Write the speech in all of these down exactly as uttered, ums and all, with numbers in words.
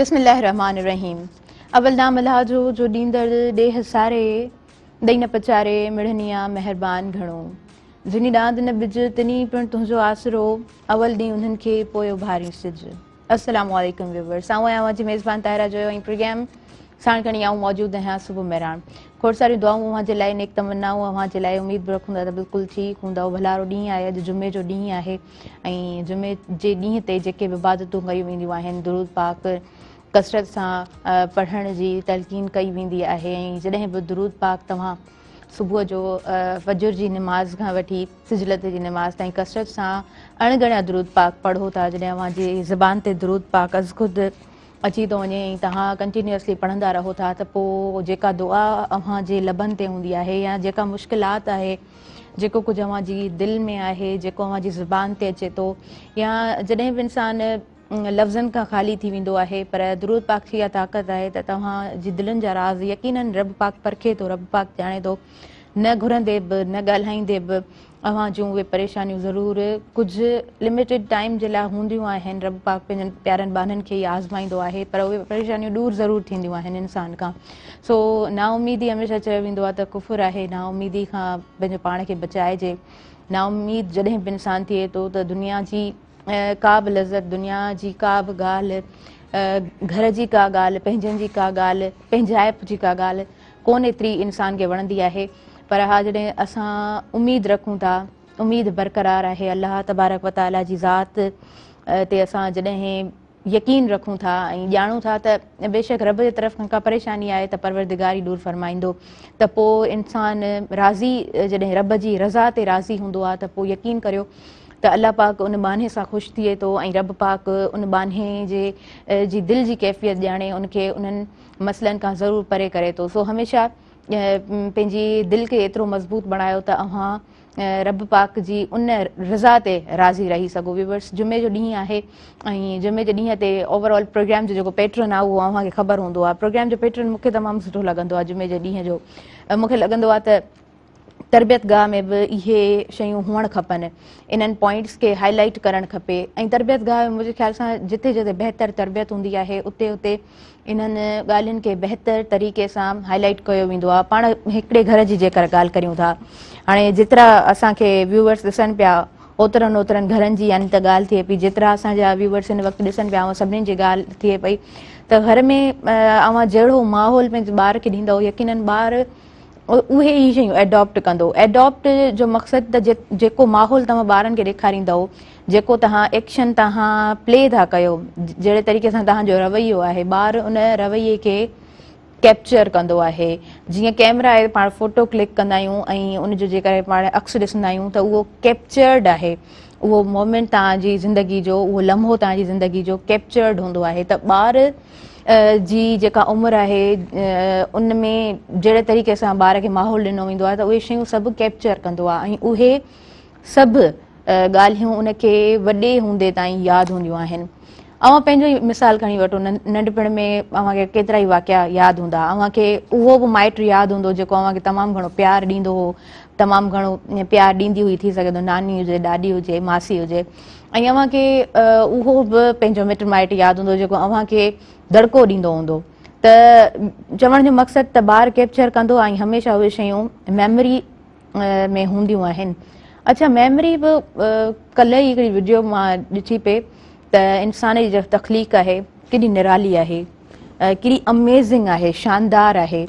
बिस्मिल्लाहिर्रहमानिर्रहीम। अवल नाम अल्लाह जो जो ॾींदड़ ॾेह सारे ॾई न पचारे मिड़निया महिरबान घणो जिनी ॾांद न बिज तिनी पिण तुंहिंजो आसरो अवल ॾींहुं उन्हनि खे पोयो भारी सिज। अस्सलामु अलैकुम व्यूअर्स, आऊं आहियां जी मेज़बान ताहिरा जो ऐं प्रोग्राम साण खणी आऊं मौजूदु आहियां सुबुह महिराण। खोड़ सारियूं दुआऊं अव्हां जे लाइ, नेक तमन्नाऊं अव्हां जे लाइ, उमेद बि रखूं था त बिल्कुलु ठीकु हूंदव। भलारो ॾींहुं आहे, अॼु जुमे जो ॾींहुं आहे ऐं जुमे जे ॾींहं ते जेके बि इबादतूं कयूं वेंदियूं आहिनि, दुरूद पाक कसरत सां पढ़ण जी तलक़ीन कई वेंदी आहे। ऐं जॾहिं बि दुरूद पाक तव्हां सुबुह जो फजर जी निमाज़ खां वठी सिजलत जी निमाज़ ताईं कसरत सां अणगणिया दुरूद पाक पढ़ो था, जॾहिं अव्हां जी ज़बान ते दुरूद पाक अज़ ख़ुदि अची थो वञे ऐं तव्हां कंटिन्यूअसली पढ़ंदा रहो था, त पोइ जेका दुआ अव्हां जे लबनि ते हूंदी आहे या जेका मुश्किलात आहे, जेको कुझु अव्हां जी दिलि में आहे, जेको अव्हां जी ज़ुबान ते अचे थो, या जॾहिं बि इंसानु लफ़्ज़नि खां ख़ाली थी वेंदो आहे, पर दुरूद पाक जी इहा ताक़त आहे त तव्हां जी दिलनि जा राज़ यकीनन रब पाक परखे थो, रब पाक ॼाणे थो। न घुरंदे बि, न ॻाल्हाईंदे बि अव्हां जूं उहे परेशानियूं ज़रूरु कुझु लिमिटेड टाइम जे लाइ हूंदियूं आहिनि। रब पाक पंहिंजनि प्यारनि ॿारनि खे ई आज़माईंदो आहे, पर उहे परेशानियूं दूरि ज़रूरु थींदियूं आहिनि इंसान खां। सो नाउमीदी हमेशह चयो वेंदो आहे त कुफुर आहे, नाउमीदी खां पंहिंजे पाण खे बचाइजे। नाउमीद जॾहिं बि इंसानु थिए थो त दुनिया जी का बि लज़त, दुनिया जी का बि ॻाल्हि, घर जी का ॻाल्हि, पंहिंजनि जी का ॻाल्हि, पंहिंजाइप जी का ॻाल्हि कोन एतिरी इंसान खे वणंदी आहे। पर हा, जॾहिं असां उमेद रखूं था, उमेद बरक़रार आहे अल्लाह तबारक व तआला जी ज़ात ते, असां जॾहिं यकीन रखूं था ऐं ॼाणूं था त बेशक रब जे तरफ़ खां का परेशानी आहे त परवरदिगारी दूरि फरमाईंदो, त पोइ इंसानु राज़ी, जॾहिं रब जी रज़ा ते राज़ी हूंदो आहे त पोइ यकीन करियो त अल्लाह पाक उन बाने सां ख़ुशि थिए थो ऐं रब पाक उन बाने जे जी दिलि जी कैफ़ियत ॼाणे उनखे उन्हनि मसइलनि खां ज़रूरु परे करे थो। सो हमेशह पंहिंजी दिलि खे एतिरो मज़बूत बणायो त अव्हां रब पाक जी उन रज़ा ते राज़ी रही सघो। व्यूअर्स, जुमे जो ॾींहुं आहे ऐं जुमे जे ॾींहं ते ओवरऑल प्रोग्राम जो जेको पैटर्न आहे उहो अव्हांखे ख़बर हूंदो आहे। प्रोग्राम जो पैटर्न मूंखे तमामु सुठो लॻंदो आहे। जुमे जे ॾींहं जो मूंखे लॻंदो आहे त तरबियत गाह में बि इहे शयूं हुअणु खपनि, इन्हनि पॉइंट्स खे हाईलाइट करणु खपे। ऐं तरबियत गाह में मुंहिंजे ख़्याल सां जिते जिते बहितर तरबियत हूंदी आहे उते उते इन्हनि ॻाल्हियुनि खे बहितर तरीक़े सां हाईलाइट कयो वेंदो आहे। पाण हिकिड़े घर जी जेकर ॻाल्हि करियूं था, हाणे जेतिरा असांखे व्यूअर्स ॾिसनि पिया ओतिरनि ओतिरनि घरनि जी यानी त ॻाल्हि थिए पई, जेतिरा असांजा व्यूअर्स हिन वक़्तु ॾिसनि पिया उहा सभिनीनि जी ॻाल्हि थिए पई त घर में अव्हां जहिड़ो माहौल पंहिंजे ॿार खे ॾींदव, यकीनन ॿार उहे ई शयूं एडॉप्ट कंदो। एडॉप्ट जो मक़सदु त जे जेको माहौल तव्हां ॿारनि खे ॾेखारींदव, जेको तव्हां एक्शन तव्हां प्ले था कयो, जहिड़े तरीक़े सां तव्हांजो रवैयो आहे, ॿार उन रवैये खे कैप्चर कंदो आहे। जीअं कैमरा आहे, पाण फ़ोटो क्लिक कंदा आहियूं ऐं उनजो जेकर पाण अक्स ॾिसंदा आहियूं त उहो कैप्चर्ड आहे, उहो मोमेंट तव्हांजी ज़िंदगी जो, उहो लम्हो तव्हांजी ज़िंदगी जो कैप्चर्ड हूंदो आहे। त ॿार जी जेका उमिरि आहे उन में जहिड़े तरीक़े सां ॿार खे माहौल ॾिनो वेंदो आहे त उहे शयूं सभु कैप्चर कंदो आहे ऐं उहे सभु ॻाल्हियूं उनखे वॾे हूंदे ताईं यादि हूंदियूं आहिनि। अव्हां पंहिंजो ई मिसाल खणी वठो, नंढपण में अव्हांखे केतिरा ई वाक़िया यादि हूंदा, अव्हांखे उहो बि माइट यादि हूंदो जेको अव्हांखे तमामु घणो प्यारु ॾींदो हो, तमामु घणो प्यारु ॾींदी हुई, थी सघे थो नानी हुजे, ॾाॾी हुजे, मासी हुजे, ऐं अव्हांखे उहो बि पंहिंजो मिट माइट यादि हूंदो जेको अव्हांखे दड़को ॾींदो हूंदो। त चवण जो मक़सदु त ॿारु कैप्चर कंदो ऐं हमेशह उहे शयूं मेमोरी में हूंदियूं आहिनि। अच्छा, मेमोरी बि कल्ह ई हिकिड़ी वीडियो मां ॾिठी पे त इंसान जी जेका तख़लीक़ आहे केॾी निराली आहे, केॾी अमेज़िंग आहे, शानदार आहे,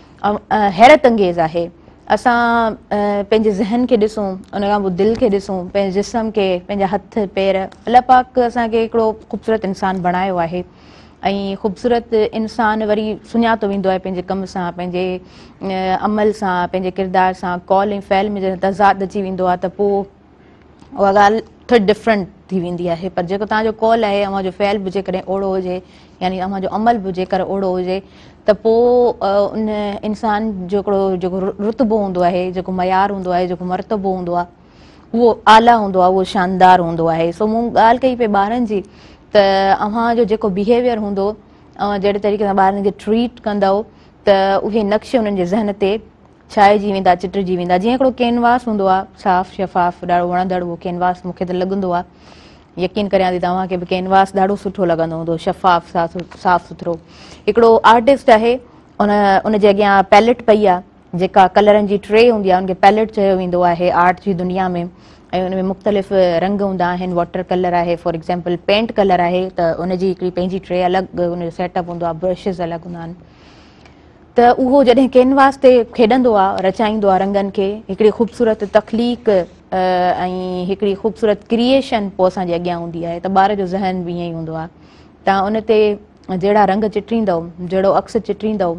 हैरत अंगेज़ आहे। असां पंहिंजे ज़हन खे ॾिसूं, उन खां पोइ दिलि खे ॾिसूं, पंहिंजे जिस्म खे, पंहिंजा हथ पेर, अल्लाह पाक असांखे हिकिड़ो ख़ूबसूरत इंसानु बणायो आहे ऐं ख़ूबसूरत इंसानु वरी सुञातो वेंदो आहे पंहिंजे कम सां, पंहिंजे अमल सां, पंहिंजे किरदार सां। कॉल ऐं फ़ैल में जॾहिं तज़ाद अची वेंदो आहे त पोइ उहा ॻाल्हि थोरी डिफरेंट थी वेंदी आहे। पर जेको तव्हांजो कॉल आहे, अव्हांजो फ़ैल बि जेकॾहिं ओड़ो हुजे, यानी अव्हांजो अमल बि जेकर ओड़ो हुजे, त पोइ उन इंसान जो हिकिड़ो जेको रुतबो हूंदो आहे, जेको मयार हूंदो आहे, जेको मरतबो हूंदो आहे, उहो आला हूंदो आहे, उहो शानदार हूंदो आहे। सो मूं ॻाल्हि कई पई ॿारनि जी त अव्हांजो जेको बिहेवियर हूंदो, जहिड़े तरीक़े सां ॿारनि खे ट्रीट कंदव त उहे नक्श उन्हनि जे ज़हन ते छाइजी वेंदा, चिटिजी वेंदा। जीअं हिकिड़ो कैनवास हूंदो आहे, साफ़ शफ़ाफ़, ॾाढो वणंदड़ उहो कैनवास मूंखे त लॻंदो आहे यकीन करियां थी तव्हांखे बि कैनवास ॾाढो सुठो लॻंदो हूंदो, शफ़ाफ़ साफ़ साफ़ सुथरो। हिकिड़ो आर्टिस्ट आहे, उन उन जे अॻियां पैलेट पई आहे, जेका कलरनि जी ट्रे हूंदी आहे उनखे पैलेट चयो वेंदो आहे आर्ट जी दुनिया में। ऐं उन में मुख़्तलिफ़ रंग हूंदा आहिनि, वाटर कलर आहे, फॉर एक्ज़ाम्पल पेंट कलर आहे त उनजी हिकिड़ी पंहिंजी ट्रे अलॻि उनजो सेटअप हूंदो आहे, ब्रशिस अलॻि हूंदा आहिनि। त उहो जॾहिं कैनवास ते खेॾंदो आहे, रचाईंदो आहे रंगनि खे, हिकिड़ी ख़ूबसूरत तख़लीक़ ऐं हिकिड़ी ख़ूबसूरत क्रिएशन पोइ असांजे अॻियां हूंदी आहे, त ॿार जो ज़हन बि ईअं ई हूंदो आहे। तव्हां उन ते जहिड़ा रंग चिटींदव, जहिड़ो अक्स चिटींदव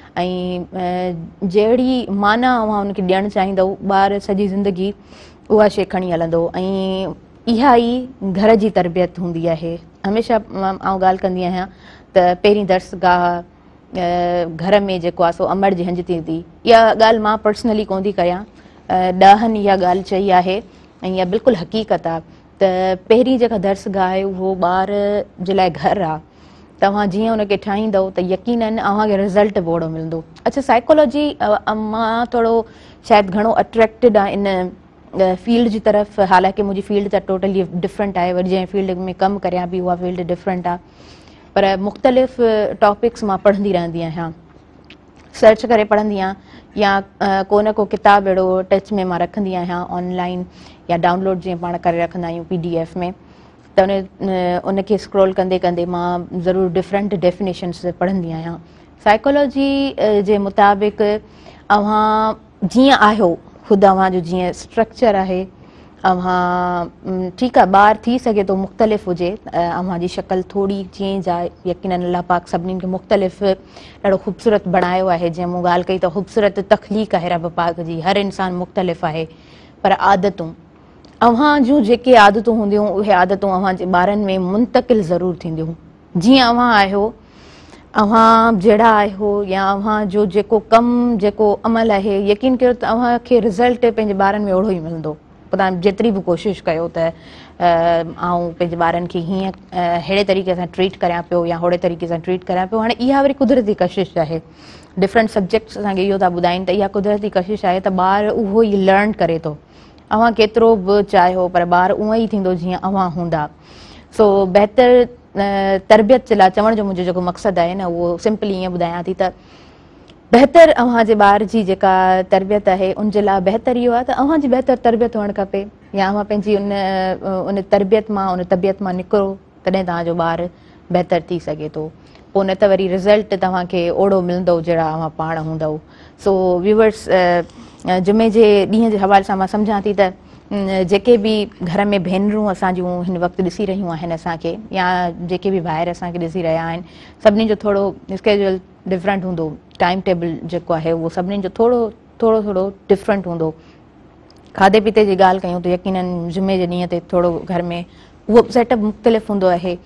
ऐं जहिड़ी माना तव्हां उनखे ॾियणु चाहींदव, ॿार सॼी ज़िंदगी उहा शइ खणी हलंदो। ऐं इहा ई घर जी तरबियत हूंदी आहे। हमेशह आउं ॻाल्हि कंदी आहियां त पहिरीं दर्सगाह घर में जेको आहे सो अमड़ जी हंज थींदी। इहा ॻाल्हि मां पर्सनली कोन थी कयां, ॾहनि इहा ॻाल्हि चई आहे ऐं इहा बिल्कुलु हक़ीक़त आहे त पहिरीं जेका दर्सगाह आहे उहो ॿार जे लाइ घरु आहे। तव्हां जीअं उनखे ठाहींदव त यकीननि तव्हांखे रिज़ल्ट बि ओड़ो मिलंदो। अच्छा, साइकोलॉजी मां थोरो शायदि घणो अट्रैक्टेड आहे इन फील्ड जी तरफ़, हालांकि मुंहिंजी फील्ड त टोटली डिफरेंट आहे, वरी जंहिं फील्ड में कमु करियां बि उहा फील्ड डिफरेंट आहे, पर मुख़्तलिफ़ टॉपिक्स मां पढ़ंदी रहंदी आहियां, सर्च करे पढ़ंदी आहियां, या को न को किताबु अहिड़ो टच में मां रखंदी आहियां ऑनलाइन या डाउनलोड जीअं पाण करे रखंदा आहियूं पी डी एफ में, त उन उनखे स्क्रॉल कंदे कंदे मां ज़रूरु डिफरेंट डेफिनेशन्स पढ़ंदी आहियां। साइकोलॉजी जे मुताबिक़ अव्हां जीअं आहियो, ख़ुदि अव्हांजो जीअं स्ट्रक्चर आहे, अव्हां ठीकु आहे ॿार थी सघे थो मुख़्तलिफ़ हुजे, अव्हांजी शक्ल थोरी चेंज आहे, यकीननि अल्लाह पाक सभिनीनि खे मुख़्तलिफ़ ॾाढो ख़ूबसूरत बणायो आहे। जीअं मूं ॻाल्हि कई त ख़ूबसूरत तख़लीक़ आहे रब पाक जी, हर इंसानु मुख़्तलिफ़ आहे, पर आदतूं अव्हां जूं जेके आदतूं हूंदियूं उहे आदतूं अव्हांजे ॿारनि में मुंतक़िल ज़रूरु थींदियूं। जीअं अव्हां आहियो, अव्हां जहिड़ा आहियो, या अव्हां जो जेको कमु जेको अमल आहे, यकीन कयो त अव्हांखे रिज़ल्ट पंहिंजे ॿारनि में ओड़ो ई मिलंदो। पोइ तव्हां जेतिरी बि कोशिशि कयो त आउं पंहिंजे ॿारनि खे हीअं अहिड़े तरीक़े सां ट्रीट करियां पियो या होड़े तरीक़े सां ट्रीट करियां पियो, हाणे इहा वरी कुदरती कशिश आहे। डिफरेंट सब्जेक्ट्स असांखे इहो था ॿुधाइनि त इहा कुदरती कशिश आहे त ॿार उहो ई लर्न करे थो। अव्हां केतिरो बि चाहियो पर ॿार उअं ई थींदो जीअं अव्हां हूंदा। सो बहितर तरबियत जे लाइ चवण जो मुंहिंजो जेको मक़सदु आहे न, उहो सिंपली ईअं ॿुधायां थी त बहितर अव्हांजे ॿार जी जेका तरबियत आहे उनजे लाइ बहितर इहो आहे त अव्हांजी बहितर तरबियत हुअणु खपे, या अव्हां पंहिंजी उन उन तरबियत मां उन तबियत मां निकिरो, तॾहिं तव्हांजो ॿारु बहितर थी सघे थो। पोइ न त वरी रिज़ल्ट तव्हांखे ओड़ो मिलंदो जहिड़ा अव्हां पाण हूंदव। सो व्यूवर्स, जुमे जे ॾींहं जे हवाले सां मां सम्झां थी त जेके बि घर में भेनरूं असांजूं हिन वक़्तु ॾिसी रहियूं आहिनि असांखे, या जेके बि ॿाहिरि असांखे ॾिसी रहिया आहिनि, सभिनी जो थोरो स्केड्यूल डिफरेंट हूंदो, टाइम टेबल जेको आहे उहो सभिनीनि जो थोरो थोरो थोरो डिफरेंट हूंदो। खाधे पीते जी ॻाल्हि कयूं त यकीननि जुमे जे ॾींहं ते थोरो घर में उहो सेटअप मुख़्तलिफ़ हूंदो आहे,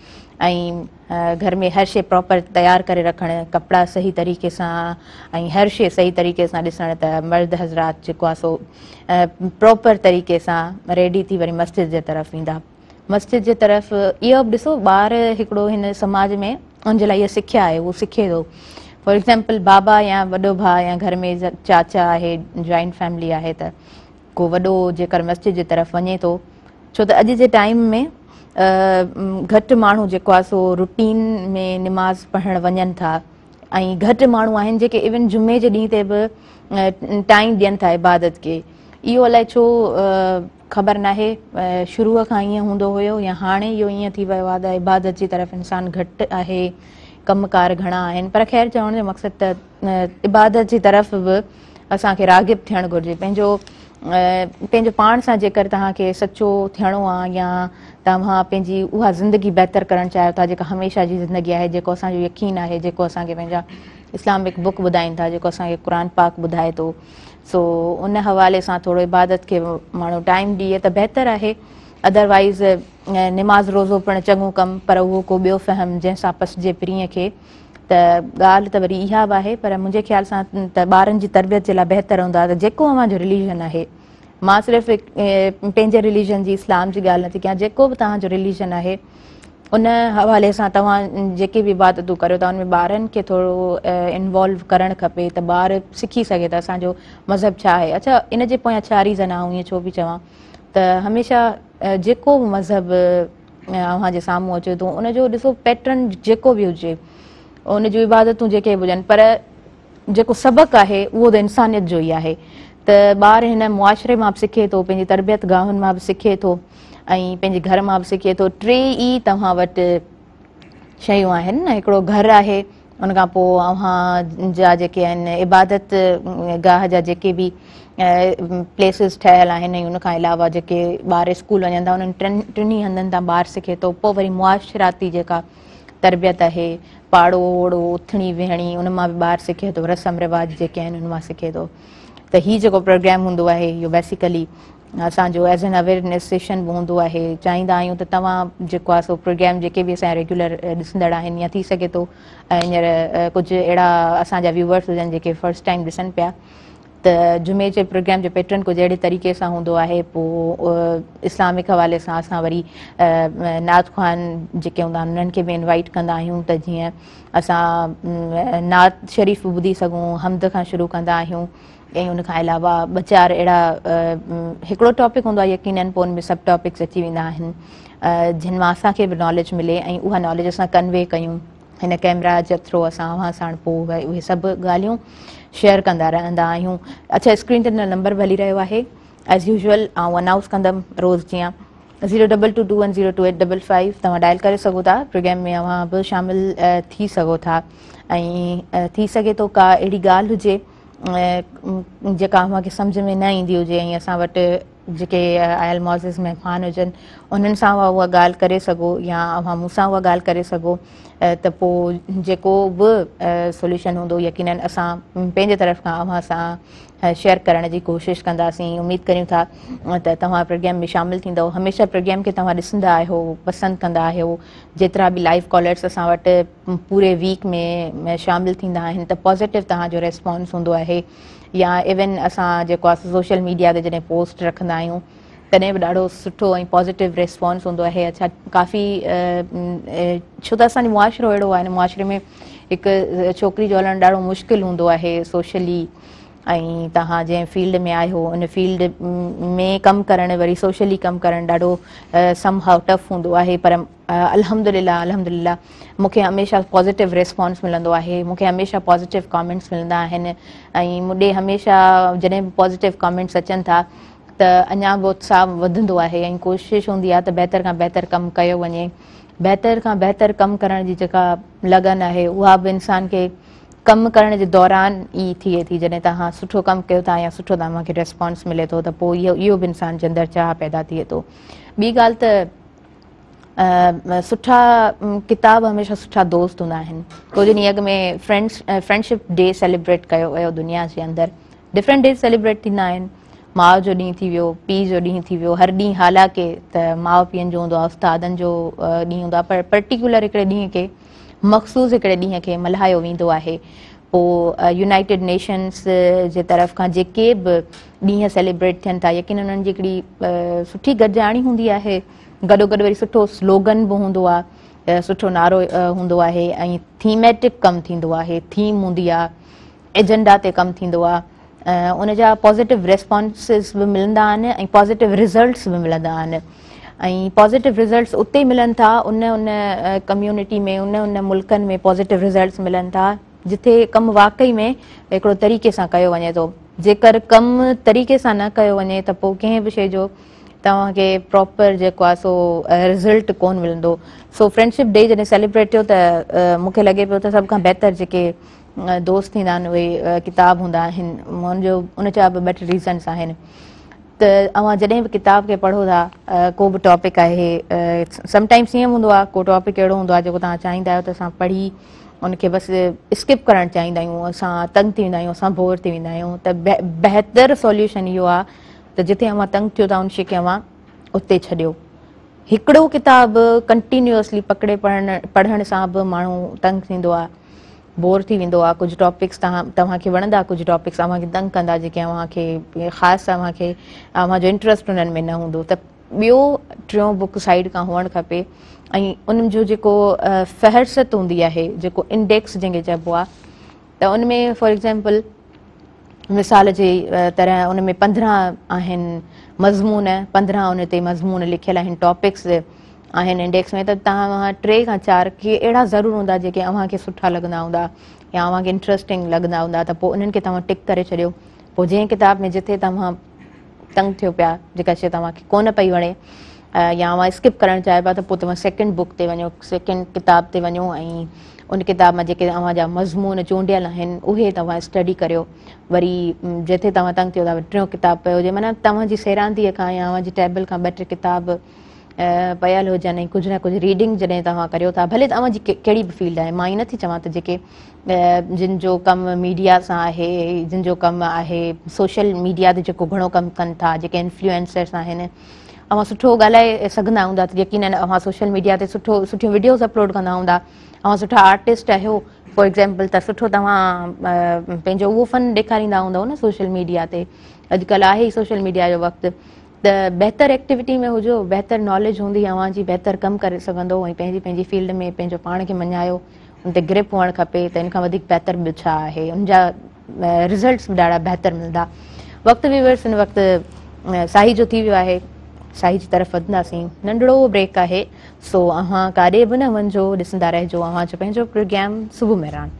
ऐं घर में हर शइ प्रॉपर तयारु करे रखणु, कपिड़ा सही तरीक़े सां ऐं हर शइ सही तरीक़े सां ॾिसणु, त मर्द हज़रात जेको आहे सो प्रॉपर तरीक़े सां रेडी थी वरी मस्जिद जे तरफ़ ईंदा। मस्जिद जे तरफ़ इहो बि ॾिसो, ॿार हिकिड़ो हिन समाज में उनजे लाइ इहा सिख्या आहे, उहो सिखे थो। फॉर एक्ज़ाम्पल बाबा या वॾो भाउ या घर में चाचा आहे, जॉइंट फैमिली आहे, त को वॾो जेकर मस्जिद जे तरफ़ वञे थो, छो त अॼु जे टाइम में घटि माण्हू जेको आहे सो रुटीन में निमाज़ पढ़णु वञनि था, ऐं घटि माण्हू आहिनि जेके इवन जुमे जे ॾींहं ते बि टाइम ॾियनि था इबादत खे। इहो अलाए छो ख़बर नाहे, शुरूअ खां ईअं हूंदो हुयो या हाणे इहो ईअं थी वियो आहे त इबादत जी तरफ़ इंसानु घटि आहे, कमकार घणा आहिनि। पर ख़ैर, चवण जो मक़सदु त इबादत जी तरफ़ बि असांखे राग़िब थियणु घुरिजे। पंहिंजो पंहिंजो पाण सां जेकर तव्हांखे सचो थियणो आहे, या तव्हां पंहिंजी उहा ज़िंदगी बहितर करणु चाहियो था जेका हमेशह जी ज़िंदगी आहे, जेको असांजो यकीन आहे, जेको असांखे पंहिंजा इस्लामिक बुक ॿुधाइनि था, जेको असांखे क़ुर पाक ॿुधाए थो, सो उन हवाले सां थोरो इबादत खे माण्हू टाइम ॾिए त बहितर आहे। अदरवाइज़ निमाज़ रोज़ो पिणु चङो कमु, पर उहो को ॿियो फ़हम जंहिंसां पसिजे प्रीअ खे, त ॻाल्हि त वरी इहा बि आहे। पर मुंहिंजे ख़्याल सां त ॿारनि जी तरबियत जे लाइ बहितर हूंदो आहे त जेको अव्हांजो रिलीजन आहे, मां सिर्फ़ु पंहिंजे रिलीजन जी इस्लाम जी ॻाल्हि नथी कयां, जेको बि तव्हांजो रिलीजन आहे उन हवाले सां तव्हां जेके बि इबादतूं करियो था, उन में ॿारनि खे थोरो इन्वॉल्व करणु खपे, त ॿार सिखी सघे त असांजो मज़हब छा आहे। अच्छा, इन जे पोयां छा रीज़न आहे ईअं छो बि चवां त हमेशह जेको बि मज़हब अव्हांजे साम्हूं अचे थो उनजो ॾिसो पैटर्न जेको बि हुजे उन जूं इबादतूं जेके बि हुजनि पर जेको सबक़ु आहे उहो त इंसानियत जो ई आहे त ॿार हिन मुआशिरे मां बि सिखे थो पंहिंजी तरबियत गाहुनि मां बि सिखे थो ऐं पंहिंजे घर मां बि सिखे थो टे ई तव्हां वटि शयूं आहिनि न हिकिड़ो घरु आहे उन खां पोइ अव्हां जा जेके आहिनि इबादत गाह जा जेके बि प्लेसिस ठहियल आहिनि ऐं उनखां अलावा जेके ॿार स्कूल वञनि था उन्हनि टिनि टिनी हंधनि तां ॿारु सिखे थो पोइ वरी मुआशिराती जेका तरबियत आहे पाड़ो ओड़ो उथणी वेहणी उन मां बि ॿारु सिखे थो रस्म रिवाज जेके आहिनि उन मां सिखे थो त हीउ जेको प्रोग्राम हूंदो आहे इहो बेसिकली असांजो एज़ एन अवेयरनेस सेशन बि हूंदो आहे चाहींदा आहियूं त तव्हां जेको आहे सो प्रोग्राम जेके बि असांजा रेगुलर ॾिसंदड़ आहिनि या थी सघे थो हींअर कुझु अहिड़ा असांजा व्यूवर्स हुजनि जेके फर्स्ट टाइम ॾिसनि पिया त जुमे जे प्रोग्राम जो पैटर्न कुझु अहिड़े तरीक़े सां हूंदो आहे पोइ इस्लामिक हवाले सां असां वरी नात ख़्वान जेके हूंदा आहिनि उन्हनि खे बि इनवाइट कंदा आहियूं त जीअं असां नात शरीफ़ ॿुधी सघूं हमद खां शुरू कंदा आहियूं ऐं उनखां अलावा ॿ चारि अहिड़ा हिकिड़ो टॉपिक हूंदो आहे यकीननि पोइ उन में सब टॉपिक्स अची वेंदा आहिनि जिन मां असांखे बि नॉलेज मिले ऐं उहा नॉलेज असां कन्वे कयूं हिन कैमरा जे थ्रू असां अव्हां साण पोइ भई उहे सभु ॻाल्हियूं शेयर कंदा रहंदा आहियूं अच्छा स्क्रीन ते नंबर बि हली रहियो आहे एज़ यूजुअल ऐं अनाउंस कंदमि रोज़ु जीअं zero double two two one zero two eight double five तव्हां डायल करे सघो था प्रोग्राम में अव्हां बि शामिलु थी सघो था ऐं थी सघे थो का अहिड़ी ॻाल्हि हुजे जेका अव्हांखे सम्झ में न ईंदी हुजे ऐं असां वटि जेके आयल मौज़िज़ महिमान हुजनि उन्हनि सां उहा ॻाल्हि करे सघो या अव्हां मूंसां उहा ॻाल्हि करे सघो त पोइ जेको बि सोल्यूशन हूंदो यकीननि असां पंहिंजे तरफ़ खां अव्हां सां शेयर करण जी कोशिशि कंदासीं उमेदु करियूं था त तव्हां प्रोग्राम में शामिलु थींदव हमेशह प्रोग्राम खे तव्हां ॾिसंदा आहियो पसंदि कंदा आहियो जेतिरा बि लाइव कॉलर्स असां वटि पूरे वीक में शामिलु थींदा आहिनि त पॉज़िटिव तव्हांजो रेस्पॉन्स हूंदो आहे या इवन असां जेको आहे सोशल मीडिया ते जॾहिं पोस्ट रखंदा आहियूं तॾहिं बि ॾाढो सुठो ऐं पॉज़िटिव रेस्पॉन्स हूंदो आहे अच्छा काफ़ी छो त असांजो मुआशिरो अहिड़ो आहे मुआशिरे में हिकु छोकिरी जो हलणु ॾाढो मुश्किल हूंदो आहे सोशली ऐं तव्हां जंहिं फील्ड में आहियो उन फील्ड में कमु करणु वरी सोशली कमु करणु ॾाढो सम हाउ टफ हूंदो आहे पर अल्हम्दुलिल्लाह अल्हम्दुलिल्लाह मूंखे हमेशह पॉज़िटिव रेस्पॉन्स मिलंदो आहे मूंखे हमेशह पॉज़िटिव कॉमेंट्स मिलंदा आहिनि ऐं मूंॾे हमेशह जॾहिं बि पॉज़िटिव कॉमेंट्स अचनि था त अञा बि उत्साह वधंदो आहे ऐं कोशिशि हूंदी आहे त बहितर खां बहितर कमु कयो वञे बहितर खां बहितर कमु करण जी जेका लगन आहे उहा बि इंसान खे कमु करण जे दौरान ई थिए थी जॾहिं तव्हां सुठो कमु कयो था या सुठो तव्हांखे रेस्पॉन्स मिले थो त पोइ इहो इहो बि इंसान जे अंदरि चाह पैदा थिए थो ॿी ॻाल्हि त सुठा किताब हमेशह सुठा दोस्त हूंदा आहिनि कुझु ॾींहं अॻु में फ्रेंड्स फ्रेंडशिप डे सेलिब्रेट कयो वियो दुनिया जे अंदरि डिफरेंट डे सेलिब्रेट थींदा आहिनि माउ जो ॾींहुं थी वियो पीउ जो ॾींहुं थी वियो हर ॾींहुं हालांकि त माउ पीउनि जो हूंदो आहे उस्तादनि जो ॾींहुं हूंदो आहे पर पर्टिकुलर हिकिड़े ॾींहं खे मख़सूस हिकिड़े ॾींहं खे मल्हायो वेंदो आहे पोइ यूनाइटेड नेशन्स जे तरफ़ खां जेके बि ॾींहं सेलिब्रेट थियनि था यकीन उन्हनि जी हिकिड़ी सुठी गॾिजाणी हूंदी आहे गॾोगॾु वरी सुठो स्लोगन बि हूंदो आहे सुठो नारो हूंदो आहे ऐं थीमेटिक कमु थींदो आहे थीम हूंदी आहे एजेंडा ते कमु थींदो आहे उन जा पॉज़िटिव रेस्पॉन्सिस बि मिलंदा आहिनि ऐं पॉज़िटिव रिज़ल्ट्स बि मिलंदा आहिनि ऐं पॉज़िटिव रिज़ल्ट्स उते मिलनि था उन उन कम्यूनिटी में उन उन मुल्कनि में पॉज़िटिव रिज़ल्ट्स मिलनि था जिथे कमु वाक़ई में हिकिड़ो तरीक़े सां कयो वञे थो जेकर कमु तरीक़े सां न कयो वञे त पोइ कंहिं बि शइ जो तव्हांखे प्रॉपर जेको आहे सो रिज़ल्ट कोन मिलंदो सो फ्रेंडशिप डे जॾहिं सेलिब्रेट थियो त मूंखे लॻे पियो त सभ खां बहितर जेके दोस्त थींदा आहिनि उहे किताब हूंदा आहिनि मुंहिंजो उन जा बि ॿ टे रीज़न्स आहिनि त अव्हां जॾहिं बि किताब खे पढ़ो था को बि टॉपिक आहे समटाइम्स ईअं हूंदो आहे को टॉपिक अहिड़ो हूंदो आहे जेको तव्हां चाहींदा आहियो त असां पढ़ी उनखे बसि स्किप करणु चाहींदा आहियूं असां तंग थी वेंदा आहियूं असां बोर थी वेंदा आहियूं त बहितर सॉल्यूशन इहो आहे त जिथे अव्हां तंग थियो था उन शइ खे अव्हां उते छॾियो हिकिड़ो किताब कंटिन्यूअसली पकिड़े पढ़ण पढ़ण सां बि माण्हू तंग थींदो आहे बोर थी वेंदो आहे कुझु टॉपिक्स तव्हां तव्हांखे वणंदा कुझु टॉपिक्स तव्हांखे तंग कंदा जेके अव्हांखे ख़ासि तव्हांखे अव्हांजो इंट्रस्ट उन्हनि में न हूंदो त ॿियो टियों बुक साइड खां हुअणु खपे ऐं उन्हनि जो जेको फ़हरिस्त हूंदी आहे जेको इंडेक्स जंहिंखे चइबो आहे त उन में फॉर एग्ज़ाम्पल मिसाल जे तरह उन में पंद्रहं आहिनि मज़मून पंद्रहं उन ते मज़मून लिखियल आहिनि टॉपिक्स आहिनि इंडेक्स में, त तव्हां टे खां चारि के अहिड़ा ज़रूरु हूंदा जेके अव्हांखे सुठा लॻंदा हूंदा या अव्हांखे इंट्रस्टिंग लॻंदा हूंदा, त पोइ उन्हनि खे तव्हां टिक करे छॾियो। पोइ जंहिं किताब में जिथे तव्हां तंग थियो पिया, जेका शइ तव्हांखे कोन पई वणे या अव्हां स्किप करणु चाहियो पिया, त पोइ तव्हां सेकेंड बुक ते वञो, सेकेंड किताब ते वञो ऐं उन किताब मां जेके अव्हांजा मज़मून चूंडियल आहिनि उहे तव्हां स्टडी करियो। वरी जिथे तव्हां तंग थियो था टियों किताब पियो हुजे, माना तव्हांजी सैरांदीअ खां या अव्हांजी टेबल खां ॿ टे किताब पयल हुजनि ऐं कुझु न कुझु रीडिंग जॾहिं तव्हां करियो था, भले तव्हांजी कहिड़ी बि फील्ड आहे। मां ईअं नथी चवां त जेके जिन जो कमु मीडिया सां आहे, जिन जो कमु आहे सोशल मीडिया ते जेको घणो कमु कनि था, जेके इन्फ्लुएंसर्स आहिनि, अव्हां सुठो ॻाल्हाए सघंदा हूंदा त यकीनन अव्हां सोशल मीडिया ते सुठो सुठियूं वीडियोज़ अपलोड कंदा हूंदा, अव्हां सुठा आर्टिस्ट आहियो फॉर एग्ज़ाम्पल, त सुठो तव्हां पंहिंजो उहो फ़न ॾेखारींदा हूंदव न सोशल मीडिया ते। अॼुकल्ह आहे ई सोशल मीडिया जो वक़्तु, त बहितर एक्टिविटी में हुजो, बहितर नॉलेज हूंदी अव्हांजी, बहितर कमु करे सघंदो ऐं पंहिंजी पंहिंजी फील्ड में पंहिंजो पाण खे मञायो, उन ते ग्रिप हुअणु खपे, त इन खां वधीक बहितर ॿियो छा आहे। उन जा रिज़ल्ट्स बि ॾाढा बहितर मिलंदा। वक़्तु व्यूअर्स, हिन वक़्तु साही जो थी वियो आहे, साही जी तरफ़ वधंदासीं, नंढड़ो ब्रेक आहे, सो अव्हां काॾे बि न वञिजो, ॾिसंदा रहिजो अव्हांजो पंहिंजो प्रोग्राम सुबुह मेहरान।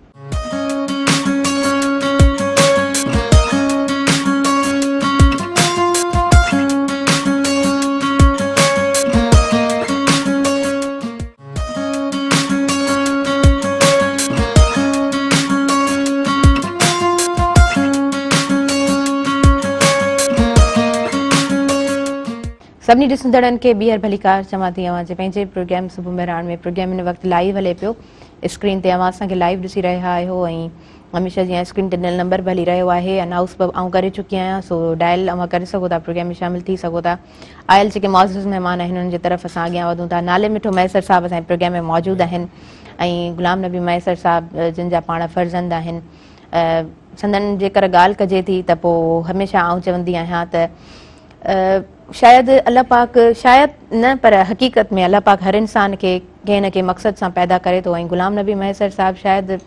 सभिनी ॾिसंदड़नि खे ॿीहर भलीकार चवां थी अव्हांजे पंहिंजे प्रोग्राम सुबुह मेहरान में। प्रोग्राम हिन वक़्तु लाइव हले पियो, स्क्रीन ते अव्हां असांखे लाइव ॾिसी रहिया आहियो ऐं हमेशह जीअं स्क्रीन ते ॾिनल नंबर बि हली रहियो आहे, अनाउंस बि आउं करे चुकी आहियां, सो डायल अव्हां करे सघो था, प्रोग्राम में शामिलु थी सघो था। आयल जेके मौज़ूज़ महिमान आहिनि उन्हनि जी तरफ़ असां अॻियां वधूं था। नाले मिठो मैसर साहिबु असांजे प्रोग्राम में मौजूदु आहिनि ऐं गुलाम नबी मैसर साहिबु जिन जा पाण फर्ज़ंद आहिनि। संदन जेकर ॻाल्हि कजे थी त पोइ हमेशह आउं चवंदी आहियां त शायदि अल्लाह पाक, शायदि न पर हक़ीक़त में अल्लाह पाक हर इंसान खे कंहिं न कंहिं मक़सद सां पैदा करे थो ऐं गुलाम नबी मैसर साहिबु शायदि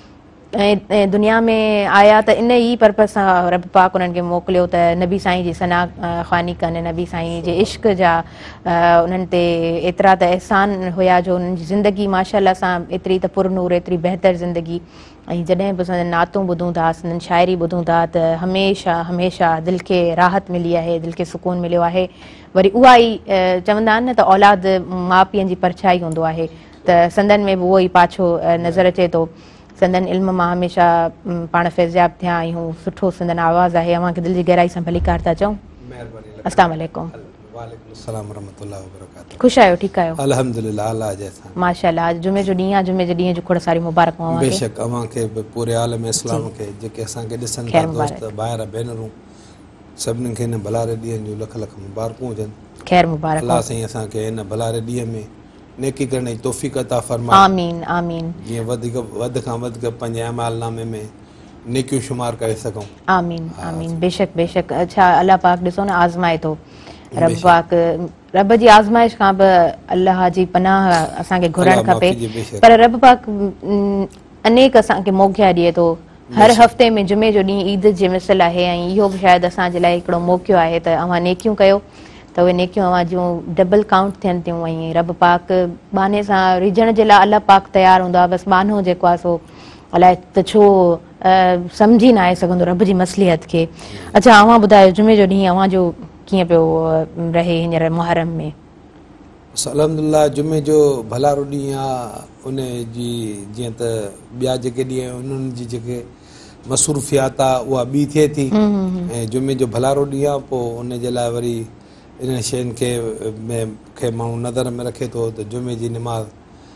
ऐं दुनिया में आया त इन ई पर्पज़ सां रब पाक उन्हनि खे मोकिलियो त नबी साईं जी सना ख़्वानी कनि, नबी साईं जे इश्क जा उन्हनि ते एतिरा त अहसान हुया जो उन्हनि जी ज़िंदगी माशाअल्लाह सां एतिरी त पुरनूर, एतिरी बहितर ज़िंदगी। ऐं जॾहिं बि असां नातूं ॿुधूं था, संदन शाइरी ॿुधूं था, त हमेशह हमेशह दिलि खे राहत मिली आहे, दिलि खे सुकून मिलियो आहे। वरी उहा ई चवंदा आहिनि न त औलाद माउ पीअनि जी परछाई हूंदो आहे, त संदन में बि उहो ई पाछो नज़र अचे थो। संदन इल्म मां हमेशह पाण फैज़याब थिया आहियूं, सुठो संदन आवाज़ु आहे। अव्हांखे दिलि जी गहराई सां भलीकार था चऊं। अस्सलाम वालेकुम। वालेकुम अस्सलाम रहमतुल्लाहि व बरकातहू। ख़ुशि आहियो? ठीकु आहियो? अल्हम्दुलिल्लाह, अल्लाह जैसा। माशाअल्लाह, अॼु जुमे जो ॾींहुं आहे, जुमे जे ॾींहं जो खोड़ सारी मुबारक अव्हांखे। बेशक अव्हांखे बि पूरे आलम इस्लाम खे, जेके असांखे ॾिसनि था दोस्त ॿाहिरि भेनरूं, सभिनीनि खे हिन भलारे ॾींहंनि जूं लख लख मुबारकूं हुजनि। ख़ैर मुबारक। अल्लाह साईं असांखे हिन भलारे ॾींहं में नेकी करण जी तौफ़ीक़ अता फ़रमाए। आमीन आमीन। जीअं वधीक वधि खां वधीक पंहिंजे अमालनामे में नेकियूं शुमार करे सघूं। आमीन आमीन। बेशक बेशक। अच्छा, अल्लाह पाक ॾिसो न आज़माए थो, रब पाक रब जी आज़माइश खां बि अल्लाह जी पनाह असांखे घुरणु खपे, पर रब पाक अनेक असांखे मौक़िया ॾिए थो। हर हफ़्ते में जुमे जो ॾींहुं ईद जे मिसल आहे ऐं इहो बि शायदि असांजे लाइ हिकिड़ो मौक़ियो आहे त अव्हां नेकियूं कयो, त उहे नेकियूं अव्हां जूं डबल काउंट थियनि थियूं ऐं रब पाक बहाने सां रिझण जे लाइ अल्लाह पाक तयारु हूंदो आहे। बसि बहानो जेको आहे सो अलाए त छो सम्झी न आहे सघंदो रब जी मसलियत खे। अच्छा, अव्हां ॿुधायो जुमे जो ॾींहुं अव्हां जो कीअं पियो रहे हींअर मुहर्रम में? अल्हम्दुलिल्लाह, जुमे जो भलारो ॾींहुं आहे, उन जी जीअं त ॿिया जेके ॾींहं उन्हनि जी जेके मसरूफ़ियात आहे उहा ॿी थिए थी, ऐं जुमे जो भलारो ॾींहुं आहे, पोइ उन जे लाइ वरी इन शयुनि खे खे माण्हू नज़र में रखे थो त जुमे जी निमाज़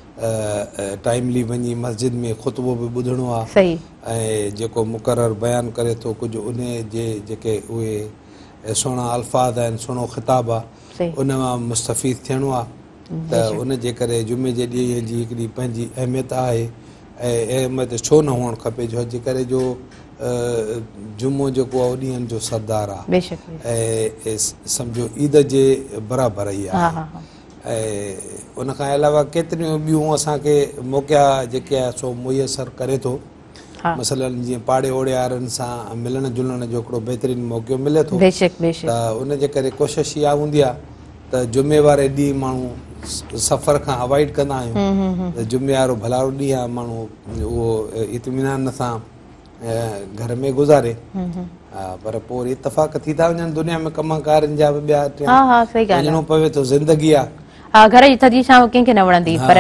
टाइमली वञी मस्जिद में ख़ुतबो बि ॿुधणो आहे ऐं जेको मुक़ररु बयानु करे थो कुझु उन जे जेके उहे सुहिणा अल्फाज़ आहिनि, सुहिणो ख़िताबु आहे, उन मां मुस्तफ़ीद थियणो आहे। त उन जे करे जुमे जे ॾींहं जी हिकिड़ी पंहिंजी अहमियत आहे ऐं अहमियत छो न हुअणु खपे, छो जे करे जो जुमो जेको आहे ॾींहंनि जो सरदार आहे ऐं सम्झो ईद जे बराबरि ई आहे। ऐं उनखां अलावा केतिरियूं ॿियूं असांखे मौक़िया जेके आहे सो मुयसरु करे थो। मसलन जीअं पाड़े ओड़े वारनि सां मिलण जुलण जो हिकिड़ो बहितरीनु मौक़ो मिले थो, त उन जे करे कोशिशि इहा हूंदी आहे त जुमे वारे ॾींहुं माण्हू सफ़र खां अवॉइड कंदा आहियूं त जुमे वारो भला ॾींहुं आहे माण्हू उहो इत्मीनान सां घर में गुज़ारे पर पोइ वरी इतफ़ाक़ थी था वञनि दुनिया में कमकारनि जा बि ॿिया वञिणो पवे थो ज़िंदगी आहे हा घर जी थधी छांव कंहिंखे न वणंदी पर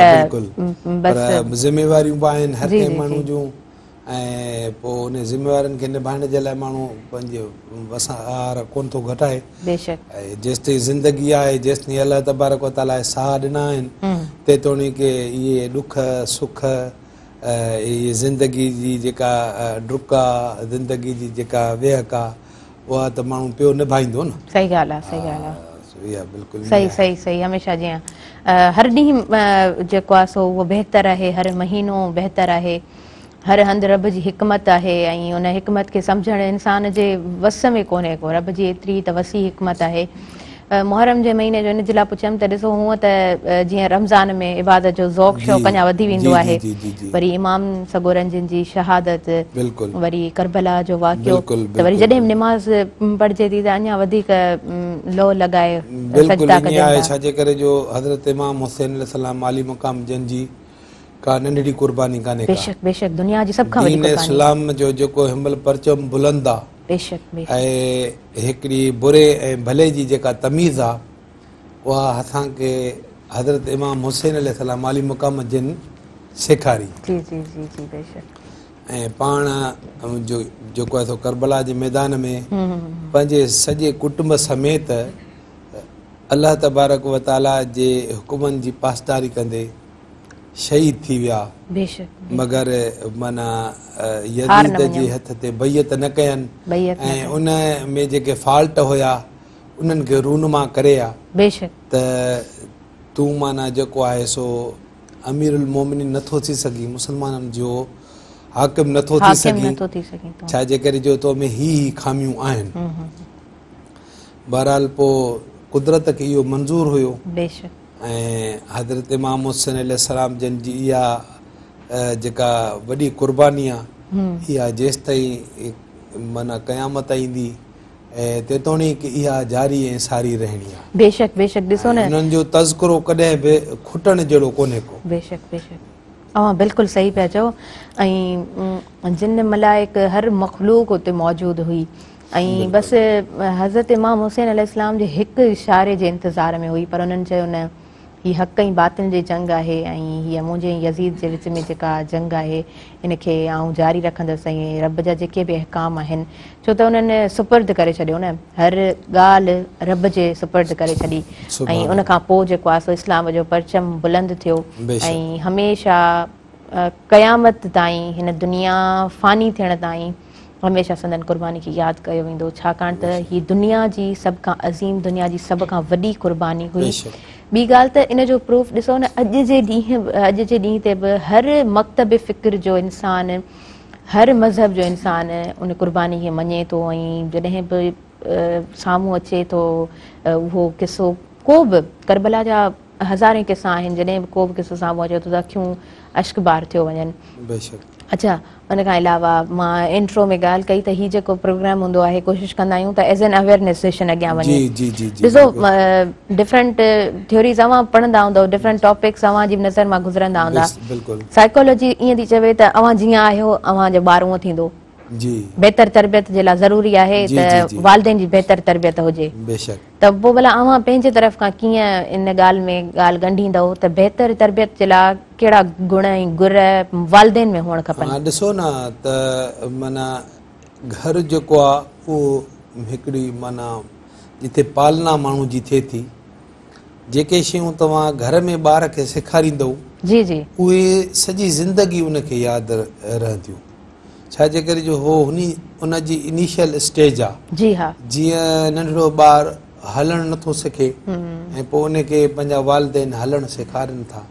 पर ज़िमेवारियूं बि आहिनि हर कंहिं माण्हू जूं ऐं पोइ उन ज़िमेवारियुनि खे निभाइण जे लाइ माण्हू पंहिंजो वसार कोन थो घटाए बेशक ऐं जेसि ताईं ज़िंदगी आहे जेसि ताईं अलाह तबारक व ताला साह ॾिना आहिनि तेतोणीक इहे ॾुख सुख इहे ज़िंदगी जी जेका डुक आहे ज़िंदगी जी जेका वेहक आहे उहा त माण्हू पियो निभाईंदो न सही ॻाल्हि आहे सही ॻाल्हि आहे बिल्कुलु सही सही सही हमेशह जीअं हर ॾींहुं जेको आहे सो उहो बहितर आहे हर महीनो बहितर आहे हर हंधि रब जी हिकमत आहे ऐं उन हिकमत खे सम्झणु इंसान जे वस में कोन्हे को रब जी एतिरी त वसी हिकमत आहे मुहर्रम जे महीने जो इन जे लाइ पुछियमि त ॾिसो हूअं त जीअं रमज़ान में इबादत जो ज़ौक़ शौक़ अञा वधी वेंदो आहे वरी इमाम सगोरनि जिन जी शहादत वरी करबला जो वाक़ियो त वरी जॾहिं निमाज़ पढ़िजे थी त अञा वधीक लो लॻाए सजदा कजनि छा जे करे जो हज़रत इमाम हुसैन अलैहिस्सलाम आली मक़ाम जन जी का नंढड़ी कुर्बानी कान्हे बेशक बेशक दुनिया जी सभ खां वॾी कुर्बानी इस्लाम जो जेको हिमल परचम बुलंद आहे बेशक ऐं हिकिड़ी बुरे ऐं भले जी जेका तमीज़ आहे उहा असांखे हज़रत इमाम हुसैन अलैहिस्सलाम आली मुक़ाम जिन सेखारी जी जी जी जी बेशक ऐं पाण जो जेको आहे सो करबला जे मैदान में पंहिंजे सॼे कुटुंब समेत अलाह तबारक व ताला जे हुकुमनि जी पासदारी कंदे शहीद थी विया बेशक मगर माना यज़ीद जे हथ ते बैयत न कयनि ऐं उन में जेके फॉल्ट हुया उन्हनि खे रूनमा करे आ बेशक त तूं माना जेको आहे सो अमीरुल मोमिनीन नथो थी सघी मुसलमाननि जो हाकिम नथो थी सघी छा जे करे जो तो में ही ही खामियूं आहिनि बहरहाल पोइ कुदरत खे इहो मंज़ूर हुयो बेशक ऐं हज़रत इमाम हुसैन अलैहिस्सलाम जन जी इहा जेका वॾी कुर्बानी आहे इहा जेसि ताईं माना क़यामत ईंदी ऐं तेतोणीक इहा जारी ऐं सारी रहणी आहे बेशक बेशक ॾिसो न उन्हनि जो तज़किरो कॾहिं बि खुटण जहिड़ो कोन्हे को बेशक बेशक अवां बिल्कुलु सही पिया चओ ऐं जिन मलाइक हर मख़लूक उते मौजूदु हुई ऐं बसि हज़रत इमाम हुसैन अलैहिस्सलाम जे हिकु इशारे जे इंतज़ार में हुई पर उन्हनि चयो न हीअ हक़ ऐं बातिल जी जंग आहे ऐं हीअ मुंहिंजे यज़ीद जे विच में जेका जंग आहे इनखे आउं जारी रखंदसि ऐं रब जा जेके बि अहकाम आहिनि छो त उन्हनि सुपुर्द करे छॾियो न हर ॻाल्हि रब जे सुपुर्द करे छॾी ऐं उनखां पोइ जेको आहे सो इस्लाम जो परचम बुलंद थियो ऐं हमेशह क़यामत ताईं हिन दुनिया फ़ानी थियण ताईं हमेशह संदन कुर्बानी खे यादि कयो वेंदो छाकाणि त हीअ दुनिया जी सभ खां अज़ीम दुनिया जी सभ खां वॾी कुर्बानी हुई ॿी ॻाल्हि त इन जो प्रूफ ॾिसो न अॼु जे ॾींहुं अॼु जे ॾींहं ते बि हर मकतब फ़िक्र जो इंसानु हर मज़हब जो इंसानु उन कुर्बानी खे मञे थो ऐं जॾहिं बि साम्हूं अचे थो उहो किसो को बि करबला जा हज़ारे किसा आहिनि जॾहिं बि को बि किसो साम्हूं अचे थो त अखियूं अश्कबार थियो वञनि अच्छा उन खां अलावा मां इंट्रो में ॻाल्हि कई त हीउ जेको प्रोग्राम हूंदो आहे कोशिशि कंदा आहियूं त एज़ एन अवेयरनेस सेशन अॻियां वञे ॾिसो डिफरेंट थ्योरीज़ अवां पढ़ंदा हूंदव डिफरेंट टॉपिक्स अवां जी नज़र मां गुज़रंदा हूंदा साइकोलॉजी ईअं थी चवे त अवां जीअं आहियो अवां जो ॿार उअं थींदो बहितर तरबियत जे लाइ ज़रूरी आहे त वालिदैन जी बहितर तरबियत हुजे त पोइ भला अवां पंहिंजे तरफ़ खां कीअं इन ॻाल्हि में ॻाल्हि ॻंढींदव त बहितर तरबियत जे लाइ कहिड़ा गुण ऐं गुर वालिदैन में हुअणु खपनि ॾिसो न त माना घर जेको आहे उहो हिकिड़ी माना जिथे पालना माण्हू जी थिए थी जेके शयूं तव्हां घर में ॿार खे सेखारींदव जी जी उहे सॼी ज़िंदगी उनखे यादि रहंदियूं छा जे करे जो हो हुन उनजी इनिशियल स्टेज आहे जी हा जीअं नंढड़ो ॿार हलणु नथो सिखे ऐं पोइ उनखे पंहिंजा वालिदैन हलणु सेखारनि था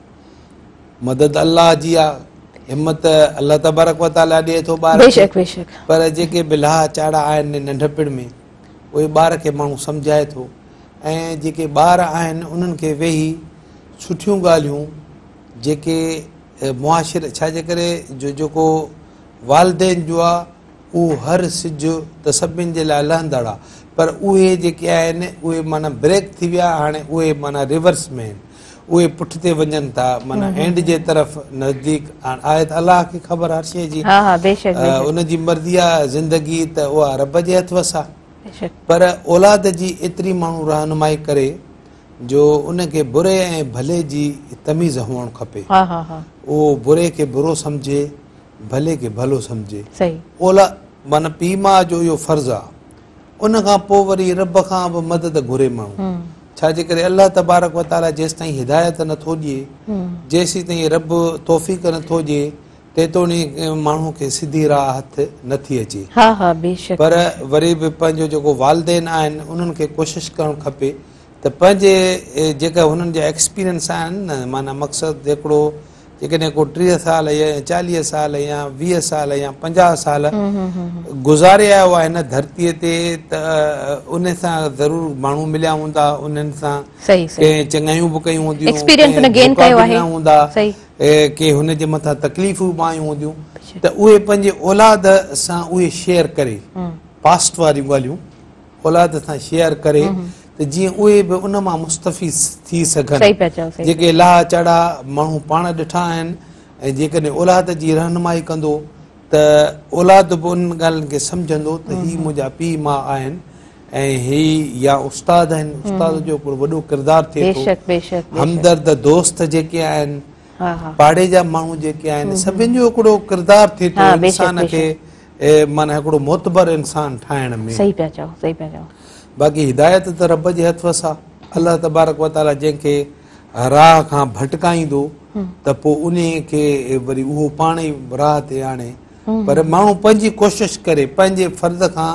मदद अल्लाह जी आहे हिमत अल्लाह तबारक व ताला ॾिए थो ॿार खे पर जेके बिलाह चाड़ा आहिनि नंढपिण में उहे ॿार खे माण्हू सम्झाए थो ऐं जेके ॿार आहिनि उन्हनि खे वेही सुठियूं ॻाल्हियूं जेके मुआशिर छा जे करे जो जेको वालिदैन जो आहे उहो हर सिज त सभिनि जे लाइ लहंदड़ आहे पर उहे जेके आहिनि उहे माना ब्रेक थी विया हाणे उहे माना रिवर्स में आहिनि उहे पुठिते वञनि था माना एंड जे तरफ़ नज़दीक आहे त अलाह खे ख़बर हर शइ जी हा हा बेशक बेशक उन जी मर्ज़ी आहे ज़िंदगी त उहा रब जे हथ वस आहे बेशक पर औलाद जी एतिरी माण्हू रहनुमाई करे जो उनखे बुरे ऐं भले जी तमीज़ हुअणु खपे हा हा हा उहो बुरे खे बुरो सम्झे भले खे भलो सम्झे सही ओला माना पीउ माउ जो इहो फ़र्ज़ु आहे उन खां पोइ वरी रब खां बि मदद घुरे माण्हू छाजे करे अलाह तबारक व ताला जेसि ताईं हिदायत नथो ॾिए जेसि ताईं रब तौफ़ीक़ नथो ॾिए तेतोणीक माण्हू खे सिधी राह हथ नथी अचे हा हा बेशक पर वरी बि पंहिंजो जेको वालदेन आहिनि उन्हनि खे कोशिशि करणु खपे त पंहिंजे जेका हुननि जा एक्सपीरियंस आहिनि न माना मक़सदु हिकिड़ो जेकॾहिं को टीह साल या चालीह साल या वीह साल या पंजाह साल गुज़ारे आयो आहे हिन धरतीअ ते त उन सां ज़रूरु माण्हू मिलिया हूंदा उन्हनि सां कंहिं चङायूं बि कयूं हूंदियूं हूंदा के हुन जे मथां तकलीफ़ूं बि आयूं हूंदियूं त उहे पंहिंजे औलाद सां उहे शेयर करे पास्ट वारियूं ॻाल्हियूं औलाद सां शेयर करे त जीअं उहे बि उन मां मुस्तफ़ी थी सघनि जेके लाह चढ़ा माण्हू पाण ॾिठा आहिनि ऐं जेकॾहिं औलाद जी रहनुमाई कंदो त औलाद बि उन ॻाल्हियुनि खे सम्झंदो त हीअ मुंहिंजा पीउ माउ आहिनि ऐं ही या उस्ताद आहिनि उस्ताद जो हिकिड़ो वॾो किरदारु थिए थो हमदर्द दोस्त जेके आहिनि पाड़े जा माण्हू जेके आहिनि सभिनि जो हिकिड़ो किरदारु थिए थो इंसान खे माना हिकिड़ो मोतबर इंसान ठाहिण में सही पिया चओ सही पिया चओ बाक़ी हिदायत त रब जे हथ वस आहे अलाह तबारक व ताला जंहिंखे राह खां भटकाईंदो त पोइ उन खे वरी उहो पाण ई राह ते आणे पर माण्हू पंहिंजी कोशिशि करे पंहिंजे फ़र्ज़ खां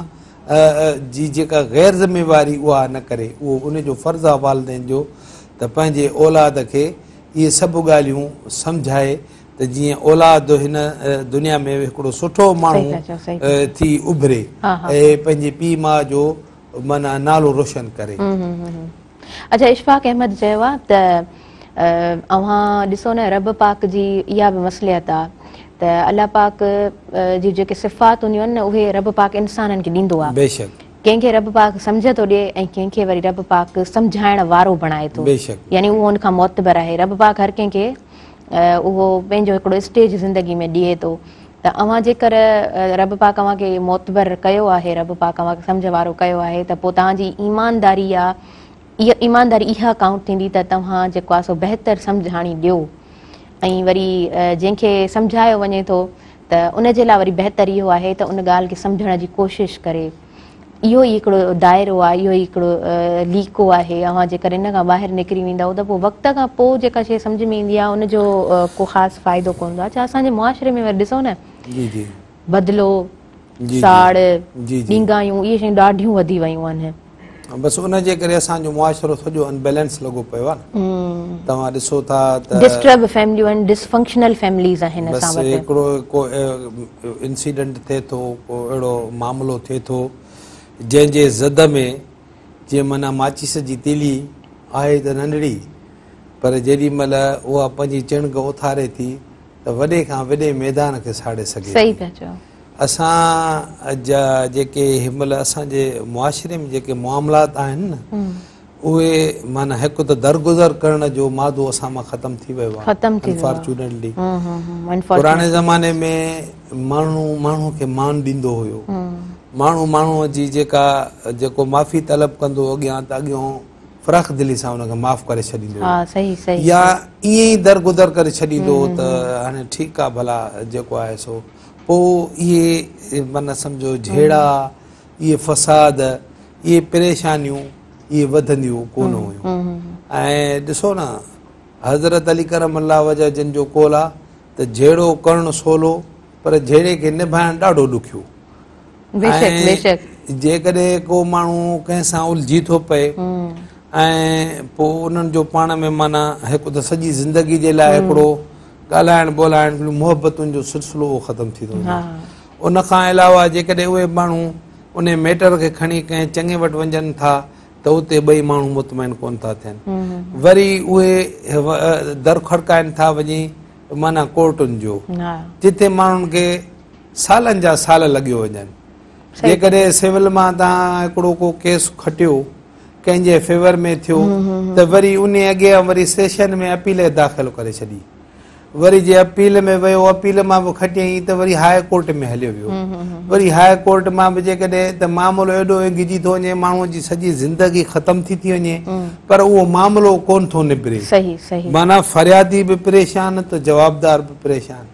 जी जेका ग़ैर ज़िमेवारी उहा न करे उहो उनजो फ़र्ज़ु आहे वालदेन जो त पंहिंजे औलाद खे इहे सभु ॻाल्हियूं सम्झाए त जीअं औलाद हिन दुनिया में हिकिड़ो सुठो माण्हू थी उभरे ऐं पंहिंजे पीउ माउ जो माना नालो रोशन करे अच्छा इशफाक अहमद चयो आहे त अव्हां ॾिसो न रब पाक जी इहा बि मसलियत आहे त अलाह पाक जी जेके सिफ़ात हूंदियूं आहिनि न उहे रब पाक इंसाननि खे ॾींदो आहे बेशक कंहिंखे रब पाक सम्झ थो ॾिए ऐं कंहिंखे वरी रब पाक सम्झाइण वारो बणाए थो यानी उहो हुन खां मोतबर आहे रब पाक हर कंहिंखे उहो पंहिंजो हिकिड़ो स्टेज ज़िंदगी में ॾिए थो त अव्हां जेकर रब पाक अव्हांखे मोतबर कयो आहे रब पाक अव्हांखे सम्झ वारो कयो आहे त पोइ तव्हांजी ईमानदारी आहे इहा ईमानदारी इहा काउंट थींदी त तव्हां जेको आहे सो बहितर सम्झ हाणी ॾियो ऐं वरी जंहिंखे सम्झायो वञे थो त उन जे लाइ वरी बहितर इहो आहे त उन ॻाल्हि खे सम्झण जी कोशिशि करे इहो ई हिकिड़ो दाइरो आहे इहो ई हिकिड़ो लीको आहे अव्हां जेकर इन खां ॿाहिरि निकिरी वेंदव त पोइ वक़्त खां पोइ जेका शइ सम्झ में ईंदी आहे उनजो को ख़ासि फ़ाइदो कोन हूंदो आहे छा असांजे मुआशिरे में वरी ॾिसो न बदिलो साड़ ॾींगायूं इहे शयूं ॾाढियूं वधी वियूं आहिनि बसि उनजे करे असांजो मुआशिरो सॼो अनबैलेंस लॻो पियो आहे न तव्हां ॾिसो था त डिस्टर्ब फैमिलियूं आहिनि डिसफंक्शनल फैमिलीज़ आहिनि असां वटि हिकिड़ो को इंसिडेंट थिए थो को अहिड़ो मामिलो थिए थो जंहिंजे ज़द में जीअं माना माचिस जी तीली आहे त नंढड़ी पर जेॾी महिल उहा पंहिंजी चिणग उथारे थी त वॾे खां वॾे मैदान खे साड़े सघे सही पिया चओ असां जा जेके हिनमहिल असांजे मुआशिरे में जेके मामलात आहिनि न उहे माना हिकु त दरगुज़र करण जो मादो असां मां ख़तमु थी वियो आहे अनफॉर्चुनेटली पुराणे ज़माने में माण्हू माण्हू खे मान ॾींदो हुयो माण्हू माण्हूअ जी जेका जेको माफ़ी तलब कंदो अॻियां त अॻियां फ़राख दिली सां हुनखे माफ़ करे छॾींदो या ईअं ई दरगुज़र करे छॾींदो त हाणे ठीकु आहे भला जेको आहे सो पोइ इहे माना सम्झो झेड़ा इहे फ़साद इहे परेशानियूं इहे वधंदियूं कोन हुयूं ऐं ॾिसो न हज़रत अली करम अल्लाह वजह जिन जो कोल आहे त झेड़ो करणु सवलो पर झेड़े खे निभाइणु ॾाढो ॾुखियो ऐं जेकॾहिं को माण्हू कंहिं सां उलझी थो पए ऐं पोइ उन्हनि जो पाण में माना हिकु त सॼी ज़िंदगी जे लाइ हिकिड़ो ॻाल्हाइण ॿोलाइण मुहबतुनि जो सिलसिलो उहो ख़तमु थी थो वञे उन खां अलावा जेकॾहिं उहे माण्हू उन मैटर खे खणी कंहिं चङे वटि वञनि था त उते ॿई माण्हू मुतमइन कोन था थियनि वरी उहे दर खड़काइनि था वञी माना कोर्टुनि जो जिते माण्हुनि खे सालनि जा साल लॻियो वञनि जेकॾहिं सिविल मां तव्हां हिकिड़ो को केस खटियो कंहिंजे फेवर में थियो त वरी उन अॻियां वरी सेशन में अपील दाख़िल करे छॾी, वरी जे अपील में वियो अपील मां बि खटियईं त वरी हाई कोर्ट में हलियो वियो, वरी हाई कोर्ट मां बि जेकॾहिं त मामिलो एॾो गिजी थो वञे, माण्हूअ जी सॼी ज़िंदगी ख़तम थी थी वञे, पर उहो मामिलो कोन थो निबिरे। सही सही माना फरियादी बि परेशान त जवाबदार बि परेशान।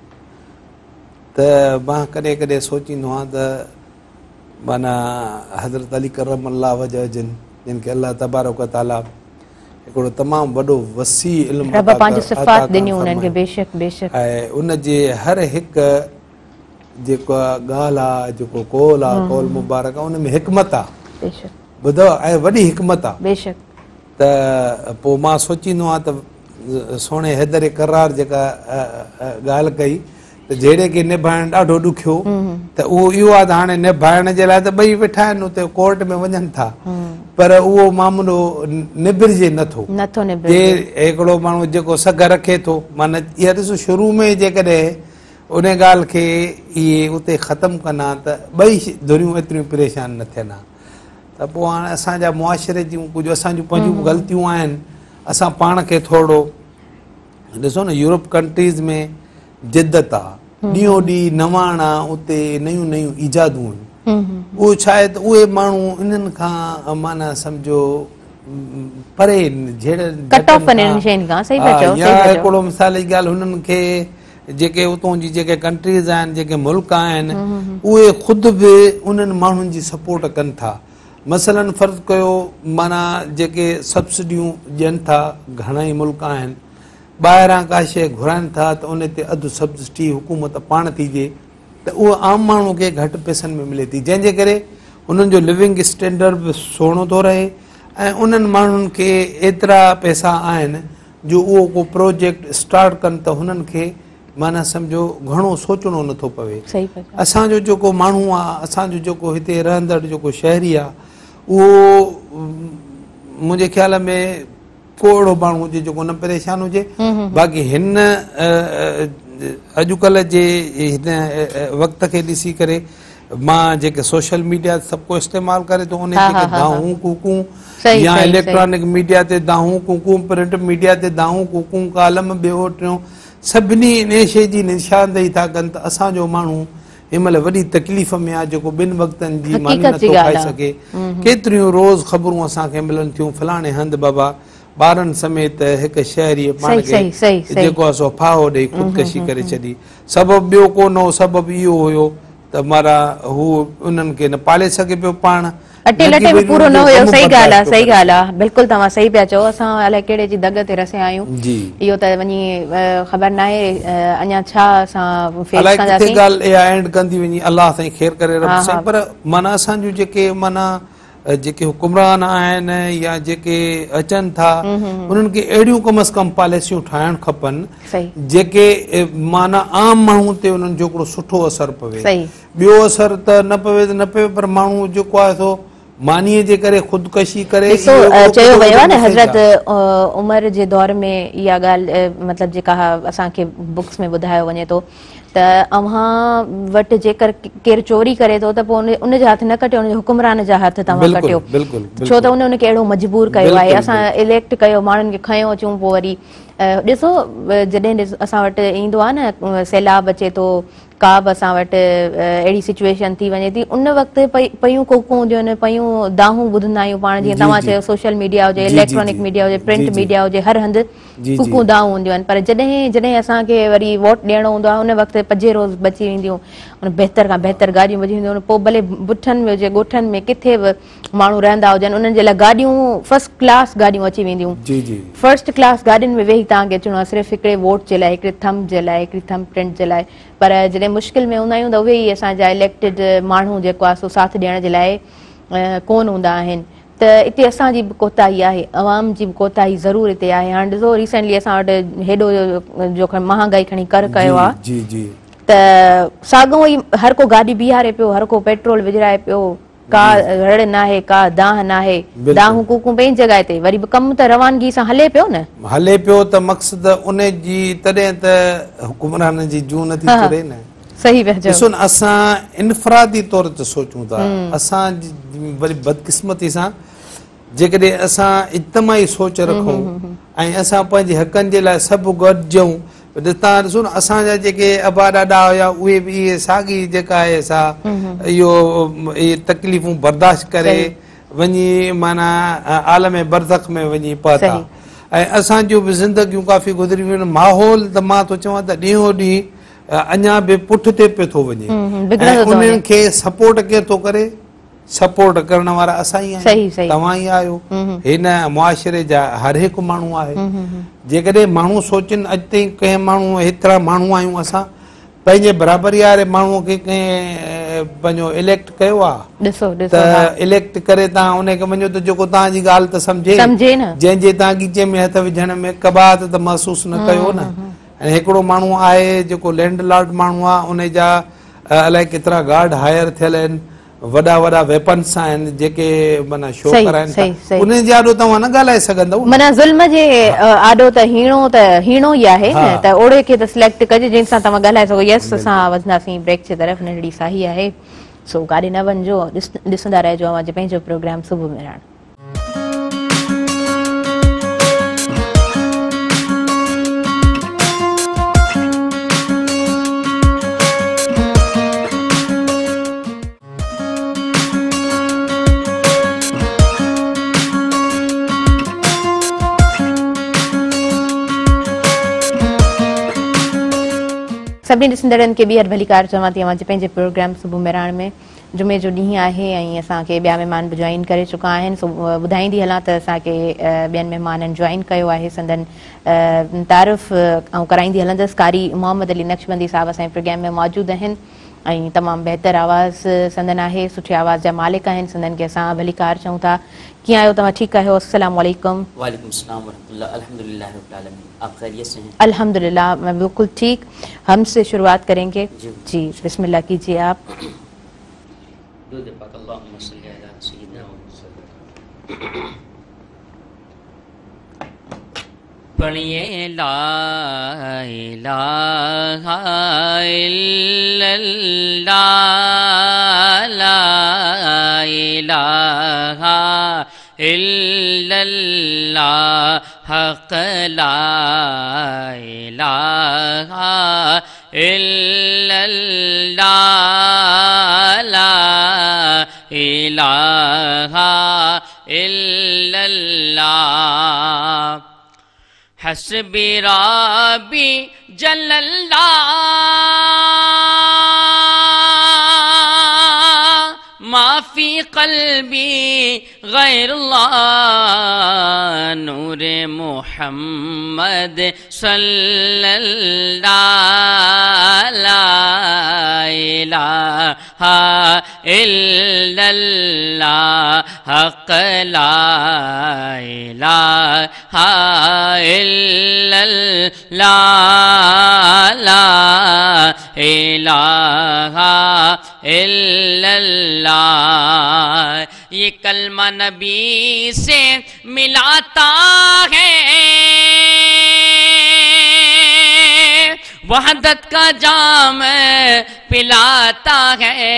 त मां कॾहिं कॾहिं सोचींदो आहियां त माना हज़रत अली करम अल्लाह वजह जिन जिन खे अल्लाह तबारक व तआला हिकिड़ो तमामु वॾो वसी इल्मु रब पंहिंजी सिफ़ात ॾिनियूं उन्हनि खे, बेशक बेशक, ऐं उन जे हर हिकु जेको ॻाल्हि आहे, जेको कौल आहे, कौल मुबारक आहे, उन में हिकमत आहे, बेशक ॿुधो, ऐं वॾी हिकमत आहे। बेशक त पोइ मां सोचींदो आहियां त सोणे हैदर करार जेका ॻाल्हि कई त जहिड़े खे निभाइणु ॾाढो ॾुखियो, त उहो इहो आहे त हाणे निभाइण जे लाइ त ॿई वेठा आहिनि उते कोर्ट में वञनि था, पर उहो मामिलो निबिरजे नथो नथो निबिरे। हिकिड़ो माण्हू जेको सघ रखे थो, माना इहा ॾिसो शुरू में जेकॾहिं उन ॻाल्हि खे इहे उते ख़तमु कनि त ॿई धुरियूं एतिरियूं परेशान न थियनि हा। त पोइ हाणे असांजा मुआशिरे जूं कुझु असांजूं पंहिंजूं ग़लतियूं आहिनि, असां पाण खे थोरो ॾिसो न, यूरोप कंट्रीज़ में जिदत आहे, ॾींहों ॾींहुं नवाण आहे, उते नयूं नयूं ईजादूं आहिनि, उहो छा आहे त उहे माण्हू इन्हनि खां माना सम्झो परे हिकिड़ो मिसाल जी ॻाल्हि, हुननि खे जेके उतां जी जेके कंट्रीज़ आहिनि, जेके मुल्क आहिनि, उहे ख़ुदि बि उन्हनि माण्हुनि जी सपोर्ट कनि था। मसलन फ़र्ज़ु कयो माना जेके सब्सिडियूं ॾियनि था, घणेई मुल्क आहिनि, ॿाहिरां का शइ घुराइनि था त उन ते अधु सब्सिडी हुकूमत पाण थी ॾिए, त उहो आम माण्हू खे घटि पैसनि में मिले थी, जंहिंजे करे उन्हनि जो लिविंग स्टैंडर्ड बि सुहिणो थो रहे, ऐं उन्हनि माण्हुनि खे एतिरा पैसा आहिनि जो उहो को प्रोजेक्ट स्टार्ट कनि त हुननि खे माना सम्झो घणो सोचणो नथो पवे। असांजो जेको माण्हू आहे, असांजो जेको हिते रहंदड़ जेको शहरी आहे, उहो मुंहिंजे ख़्याल में को अहिड़ो माण्हू हुजे जेको न परेशान हुजे। बाक़ी हिन अॼुकल्ह जे हिन वक़्त खे ॾिसी करे मां जेके सोशल मीडिया सभु को इस्तेमालु करे थो, उन जेके दाहूं कूकूं या इलेक्ट्रॉनिक मीडिया ते दाहूं कूकूं, प्रिंट मीडिया ते दाहूं कूकूं, कालम ॿियो टियों, सभिनी इन शइ जी निशानदेही था कनि त असांजो माण्हू हिन महिल वॾी तकलीफ़ में आहे, जेको ॿिनि वक़्तनि जी मानी नथो खाई सघे। केतिरियूं रोज़ ख़बरूं असांखे मिलनि थियूं, फलाणे हंधि बाबा ॿारनि समेत हिकु शहरी पाण खे जेको आहे सो फाहो ॾेई ख़ुदकशी करे छॾी। सबबु ॿियो कोन हो, सबबु इहो हुयो त मारा हू उन्हनि खे न पाले सघे पियो पाण, अटे लटे में पूरो न हुयो। सही ॻाल्हि आहे, सही ॻाल्हि आहे, बिल्कुलु तव्हां सही पिया चओ। असां अलाए कहिड़े जी दग ते रसिया आहियूं, इहो त वञी ख़बर न आहे अञा छा असां फेस कंदासीं। ॻाल्हि इहा एंड कंदी वञी, अलाह साईं ख़ैर करे रब साईं। पर माना असांजूं जेके माना जेके हुकुमरान आहिनि या जेके अचनि था, उन्हनि खे अहिड़ियूं कम अज़ कम पॉलिसियूं ठाहिणु खपनि जेके माना आम माण्हू ते उन्हनि जो हिकिड़ो सुठो असरु पवे। ॿियो असरु त न पवे त न पवे, पर माण्हू जेको आहे सो मानीअ जे करे ख़ुदकशी करे। चयो वियो आहे न हज़रत उमर जे दौर में इहा ॻाल्हि मतिलबु जेका असांखे बुक्स में ॿुधायो वञे थो त अव्हां वटि जेकर केरु चोरी करे थो त पोइ उन जा हथ न कटियो, उनजे हुकुमरान जा हथ तव्हां कटियो, छो त उन उनखे अहिड़ो मजबूर कयो आहे। असां इलेक्ट कयो, माण्हुनि खे खयो अचूं, पोइ वरी ॾिसो जॾहिं असां वटि ईंदो आहे न सैलाब अचे थो, का बि असां वटि अहिड़ी सिचुएशन थी वञे थी, उन वक़्तु पयूं कूकूं हुजनि, पयूं दाहूं ॿुधंदा आहियूं पाण, जीअं तव्हां चयो सोशल मीडिया हुजे, इलेक्ट्रॉनिक मीडिया हुजे, प्रिंट मीडिया हुजे, हर हंधि कूकूं दाहूं हूंदियूं आहिनि। पर जॾहिं जॾहिं असांखे वरी वोट ॾियणो हूंदो आहे, उन वक़्तु पंजे रोज़ बची वेंदियूं, उन बहितर खां बहितर गाॾियूं बची वेंदियूं, पोइ भले बुठनि में हुजे, ॻोठनि में, किथे बि माण्हू रहंदा हुजनि, उन्हनि जे लाइ गाॾियूं फर्स्ट क्लास गाॾियूं अची वेंदियूं। फर्स्ट क्लास गाॾियुनि में वेही तव्हांखे अचिणो आहे सिर्फ़ु हिकिड़े वोट जे लाइ, हिकिड़े थंब जे लाइ, हिकिड़ी थंब प्रिंट जे लाइ। पर जॾहिं मुश्किल में हूंदा आहियूं त उहे ई असांजा इलेक्टेड माण्हू जेको आहे सो साथ ॾियण जे लाइ कोन हूंदा आहिनि। त हिते असांजी बि कोताही आहे, अवाम जी बि कोताही ज़रूरु हिते आहे। हाणे ॾिसो रिसेंटली असां वटि हेॾो जो महांगाई खणी कर कयो आहे, त साॻियो ई हर को गाॾी बीहारे पियो, हर को पेट्रोल विझराए पियो, का रड़ न आहे, का दाह न आहे, दाहूं कूकूं पंहिंजी जॻह ते, वरी बि कमु त रवानगी सां हले पियो न, हले पियो। त मक़सद उन जी तॾहिं त हुकुमरान जी जूं नथी चुरे न। सही पिया चओ। ॾिसो न, असां इनफरादी तौर ते सोचूं था, असां वरी बदकिस्मती सां जेकॾहिं असां इज्तमाही सोच रखूं ऐं असां पंहिंजे हक़नि जे लाइ सभु गॾिजूं तव्हां ॾिसो न असांजा जेके अबा ॾाॾा हुया उहे बि इहे साॻी जेका आहे सा इहो इहे तकलीफ़ूं बर्दाश्त करे वञी माना आलम बरज़ख में वञी पहुता ऐं असांजूं बि ज़िंदगियूं काफ़ी गुज़री वियूं आहिनि माहौल त मां थो चवां त ॾींहों ॾींहुं अञा बि पुठिते पियो थो वञे ऐं उन्हनि खे सपोर्ट केरु थो करे सपोर्ट करण वारा असां ई आहियूं तव्हां ई आहियो हिन मुआशिरे जा हर हिकु माण्हू आहे जेकॾहिं माण्हू सोचनि अॼु ताईं कंहिं माण्हू हेतिरा माण्हू आहियूं असां पंहिंजे बराबरी वारे माण्हूअ खे कंहिं पंहिंजो इलेक्ट कयो आहे त इलेक्ट करे तव्हां उनखे वञो त जेको तव्हांजी ॻाल्हि त सम्झे जंहिंजे तव्हां गीचे में हथ विझण में कबात त महसूसु न कयो न ऐं हिकिड़ो माण्हू आहे जेको लैंडलॉर्ड माण्हू आहे उन जा अलाए केतिरा गार्ड हायर थियल आहिनि वॾा वॾा वेपन्स आहिनि जेके माना शो कराइनि उन जे आॾो तव्हां न ॻाल्हाए सघंदव माना ज़ुल्म जे आॾो त हीणो त हीणो ई आहे त ओड़े खे त सिलेक्ट कजे जंहिंसां तव्हां ॻाल्हाए सघो यस असां वधंदासीं ब्रेक जे तरफ़ नंढड़ी साही आहे सो काॾे न वञिजो ॾिसंदा रहिजो अवां पंहिंजो प्रोग्राम सुबुह में राण सभी ॾिसंदड़नि खे ॿीहर भलीकार चवां थी अवांजे पंहिंजे प्रोग्राम सुबुह में राण में जुमे जो ॾींहुं आहे ऐं असांखे ॿिया महिमान बि जॉइन करे चुका आहिनि सो ॿुधाईंदी हलां त असांखे ॿियनि महिमाननि जॉइन कयो आहे संदन तारीफ़ ऐं कराईंदी हलंदसि कारी मोहम्मद अली नक्शबंदी साहिबु असांजे प्रोग्राम में मौजूदु आहिनि ऐं तमामु बहितर आवाज़ संदन आहे सुठे आवाज़ जा मालिक आहिनि संदन खे असां भलीकार चऊं था कीअं आहियो तव्हां ठीकु आहियो अस्सलाम वालेकुम वालेकुम सलाम वरहमतुल्लाह अल्हम्दुलिल्लाह रब्बिल आलमीन आप खैरियत से हैं अल्हम्दुलिल्लाह मैं बिल्कुल ठीक हमसे शुरुआत करेंगे जी बिस्मिल्लाह कीजिए आप दुरूद पाक अल्लाहुम्मा सल्ली अला सय्यिदिना मुहम्मद पढ़िए ला इलाहा इल्लल्लाह ला इलाहा इल्लल्लाह हक़ ला इलाहा इल्लल्लाह ला इलाहा इल्लल्लाह हस्बी रब्बी जल्लल्लाह माफी क़ल्बी गैरुल्लाह नूर मुहम्मद सल्लल्लाह ला इलाहा इल्लल्लाह हक़ ला इलाहा इल्लल्लाह ला इलाहा इल्लल्लाह ये कलमा नबी से मिलाता है वहदत का जाम पिलाता है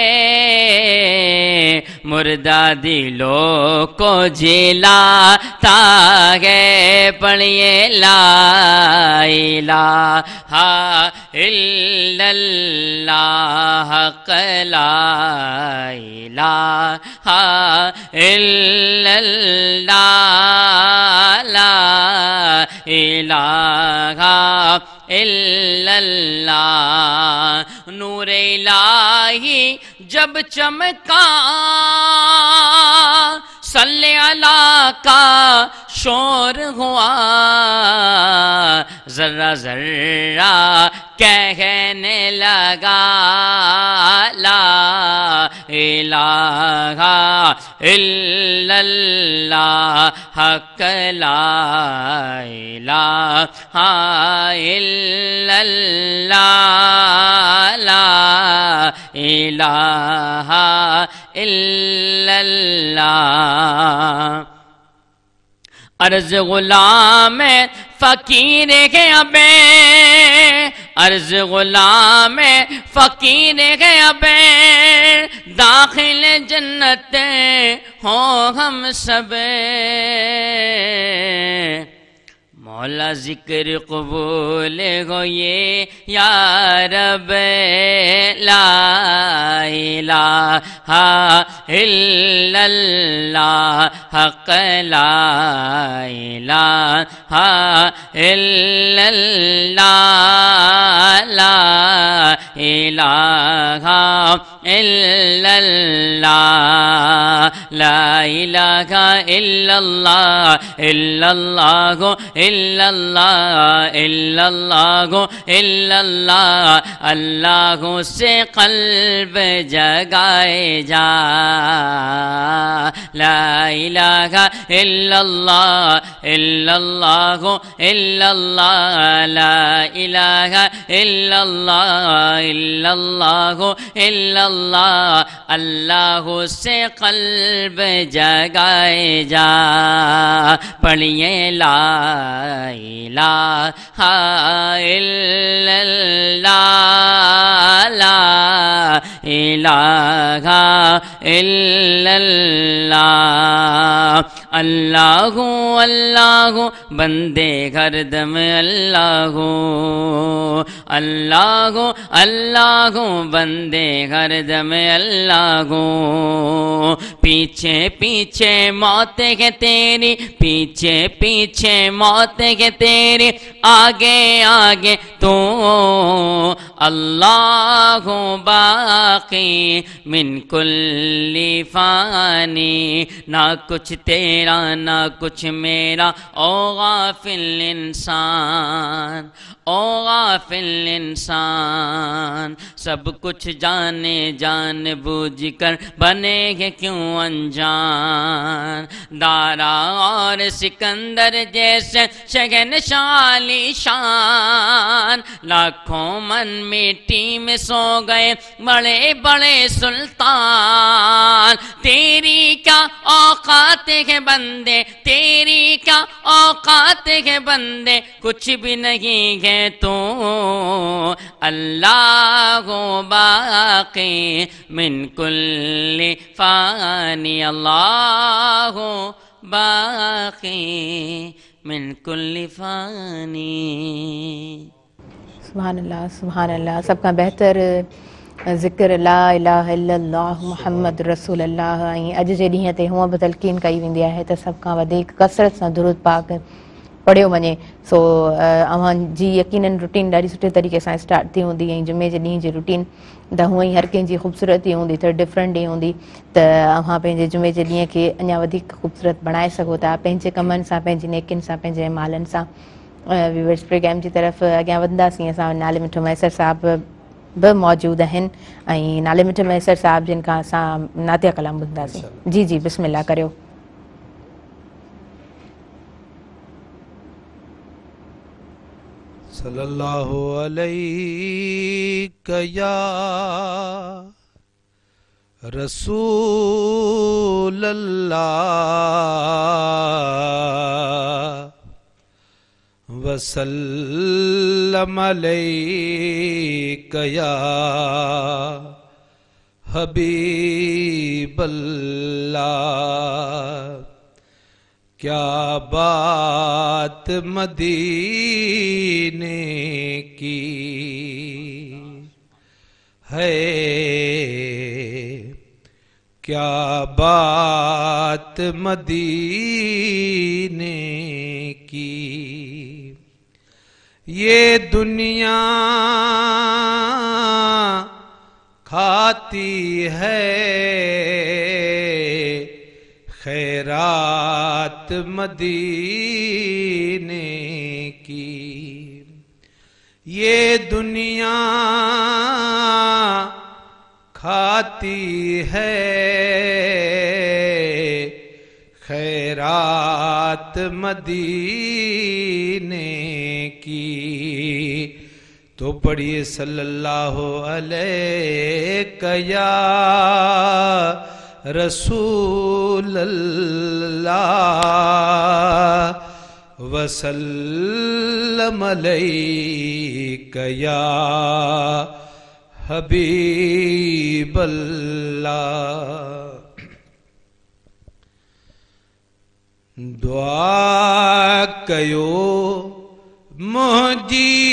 मुर्दा दिलों को जिलाता है पढ़िए ला इलाहा इल्लल्लाह हक़ ला इलाहा इल्लल्लाह ला इलाहा इल्लल्लाह नूर इलाही जब चमका सल्ले अला का शोर हुआ जर्रा जर्रा कहने लगा ला इलाहा इल्लल्लाह हक़ ला इलाहा इल्लल्लाह ला इलाहा इल्लल्लाह अर्ज गुलाम फकीर है अबे عرض غلام فقیر ہے اب داخل جنت ہو ہم سب مولا ذکر قبول ہو یہ یا رب لا الہ الا اللہ حق لا الہ الا اللہ لا الہ الا اللہ لا الہ الا اللہ الا اللہ الا اللہ الا اللہ الا اللہ اللہ سے قلب جگائے جا لا الہ الا اللہ الا اللہ الا اللہ لا الہ الا اللہ الا اللہ الا اللہ اللہ سے قلب جگائے جا پڑھیے لا الہ الا اللہ لا الہ الا اللہ اللہ اللہ بندے گھر دم اللہ اللہ اللہ بندے گھر دم اللہ پیچھے پیچھے موت ہے تیری پیچھے پیچھے موت ہے تیری آگے آگے تو اللہ باقی من کل فانی نہ کچھ تیرا نہ کچھ میرا او غافل انسان او غافل انسان سب کچھ جانے جان بوجھ کر بنے گے کیوں انجان دارا اور سکندر جیسے شہنشالی شان لاکھوں من مٹی میں سو گئے بڑے بڑے سلطان تیری کیا اوقات ہے بندے تیری کیا اوقات ہے بندے کچھ بھی نہیں ہے تو اللہ باقی من کل فانی اللہ باقی من کل فانی سبحان اللہ سبحان اللہ سب کا بہتر ذکر لا الہ الا اللہ محمد رسول اللہ ऐं अॼु जे ॾींहं ते हूअं बि तलक़ीन कई वेंदी आहे त सभ खां वधीक कसरत सां दुरूद पाक पढ़ियो वञे सो अव्हांजी यकीनन रूटीन ॾाढी सुठे तरीक़े सां स्टार्ट थी हूंदी ऐं जुमे जे ॾींहं जी रूटीन त हूअं ई हर कंहिंजी ख़ूबसूरती हूंदी त डिफरेंट ई हूंदी त अव्हां पंहिंजे जुमे जे ॾींहं खे अञा वधीक ख़ूबसूरत बणाए सघो था पंहिंजे कमनि सां पंहिंजी नेकियुनि सां पंहिंजे अमालनि सां व्यूअर्स प्रोग्राम जी तरफ़ अॻियां वधंदासीं असां नाले मिठो मैसर साहिबु बि मौजूदु आहिनि ऐं नाले मिठो मैसर साहिबु जिन खां असां नातिया कलाम ॿुधंदासीं जी जी बिस्मिल्लाह करियो सल्लल्लाहु अलैका या रसूल अल्लाह वसल्लम अलैका या हबीब अल्लाह क्या बात मदीने की है क्या बात मदीने की ये दुनिया खाती है खैरात मदीने की ये दुनिया खाती है खैरात मदीने की तो पढ़िए सल्लल्लाहु अलैका या रसूल अल्लाह وسلم علیک یا حبیب اللہ دعا کیو مجھے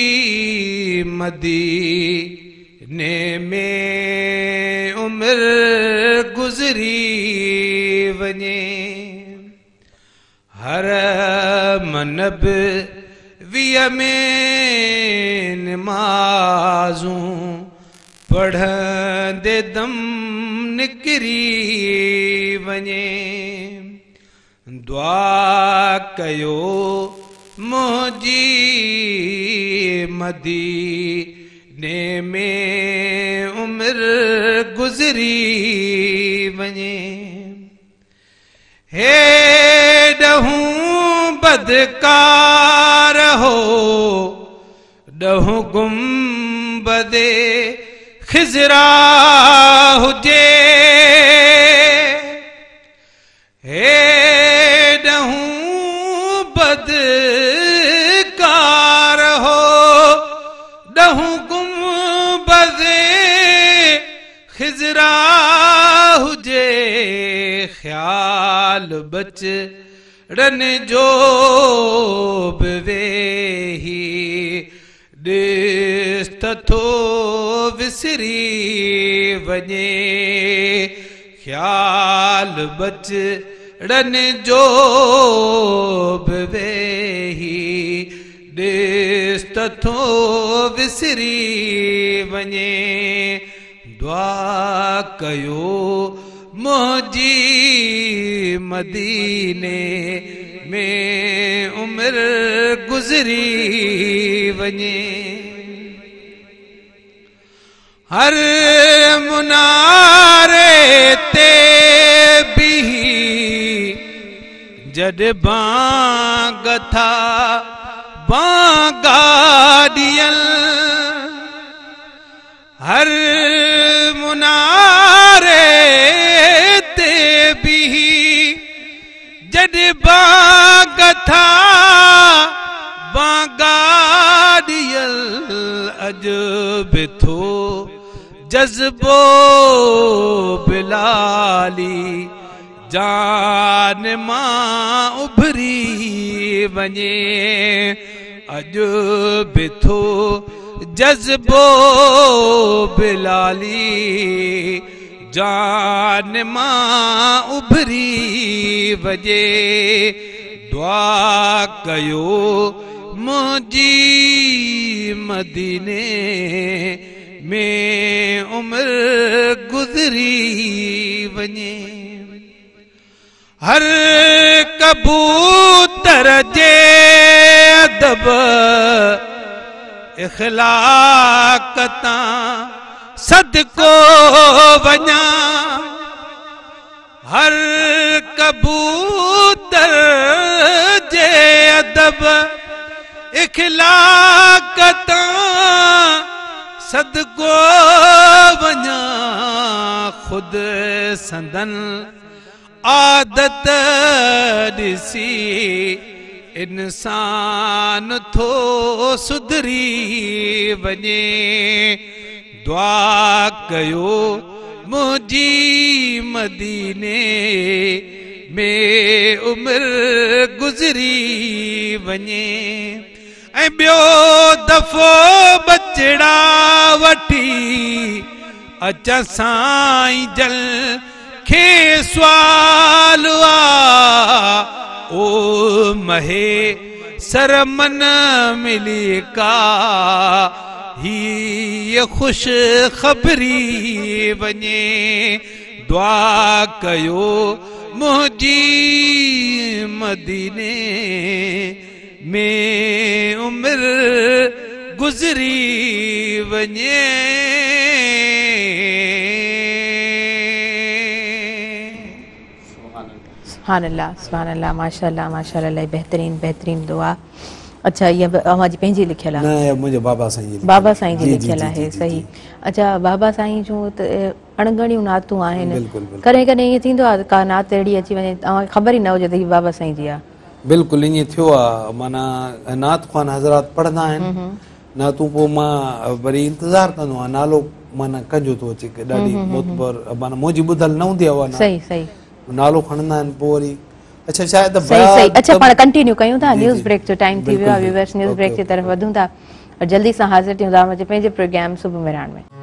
مدینے میں عمر گزری ونے ہر منب وی میں نمازوں پڑھن دے دم نکری ونے دعا کیو مجھے مدینے میں عمر گزری ونے ہے ڈہوں بدکار ہو ڈہوں گنبد خضرا ہوجے ہے ڈہوں بدکار ہو ڈہوں گنبد خضرا ہوجے خیال بچ رن جو بویہی ڈست تھو وسری ونے خیال بچ رن جو بویہی ڈست تھو وسری ونے دعا کیو مجھے مدینے میں عمر گزری ونے ہر منارے تے بھی جد بانگ تھا بانگا ڈیل ہر منارے تے بھی جد بانگ تھا بانگا ڈیل عجب تھو جذبو بلالی جان ماں ابھری ونے عجب تھو جذبو بلالی جان ماں ابھری وجے دعا کیو مجھے مدینے میں عمر گزری ونے ہر کبوتر جے ادب اخلاق تاں صدقو ونیا ہر کبوتر جے ادب اخلاق تاں صدقو ونیا خود سندن عادت ڈسی انسان تھو سدھری ونے دعا کیو مجھے مدینے میں عمر گزری ونے اے بیو دفو بچڑا وٹھی اچھا سائیں جل کھے سوال آ او مہے سرمن ملی کا ہی خوش خبری ونے دعا کیو مجھے مدینے میں عمر گزری ونے سبحان اللہ سبحان اللہ ماشاءاللہ ماشاءاللہ بہترین بہترین دعا اچھا یہ ہماری پہنجی لکھل ہے نہ مجھے بابا سائیں بابا سائیں جی لکھل ہے صحیح اچھا بابا سائیں جو اणगणियूं नातूं आहिनि कॾहिं कॾहिं ईअं थींदो आहे का नात अहिड़ी अची वञे तव्हांखे ख़बर ई न हुजे त हीअ बाबा साईं जी आहे बिल्कुलु ईअं थियो आहे माना नात ख़्वान हज़रात पढ़ंदा आहिनि नातूं पोइ मां वरी इंतज़ारु कंदो आहियां नालो माना कंजो थो अचे की ॾाढी मोतबर माना मुंहिंजी ॿुधल न हूंदी आहे उहा सही सही नालो खणंदा आहिनि पोइ वरी अच्छा शायदि सही सही अच्छा पाण कंटिन्यू कयूं था जी, न्यूज़ जी। ब्रेक जो टाइम थी वियो आहे बिल्कुलु, व्यूअर्स न्यूज़ ओके, ब्रेक जी ओके, तरफ़ वधूं था और जल्दी सां हाज़िर थियूं था मुंहिंजे पंहिंजे प्रोग्राम सुबुह मिराण में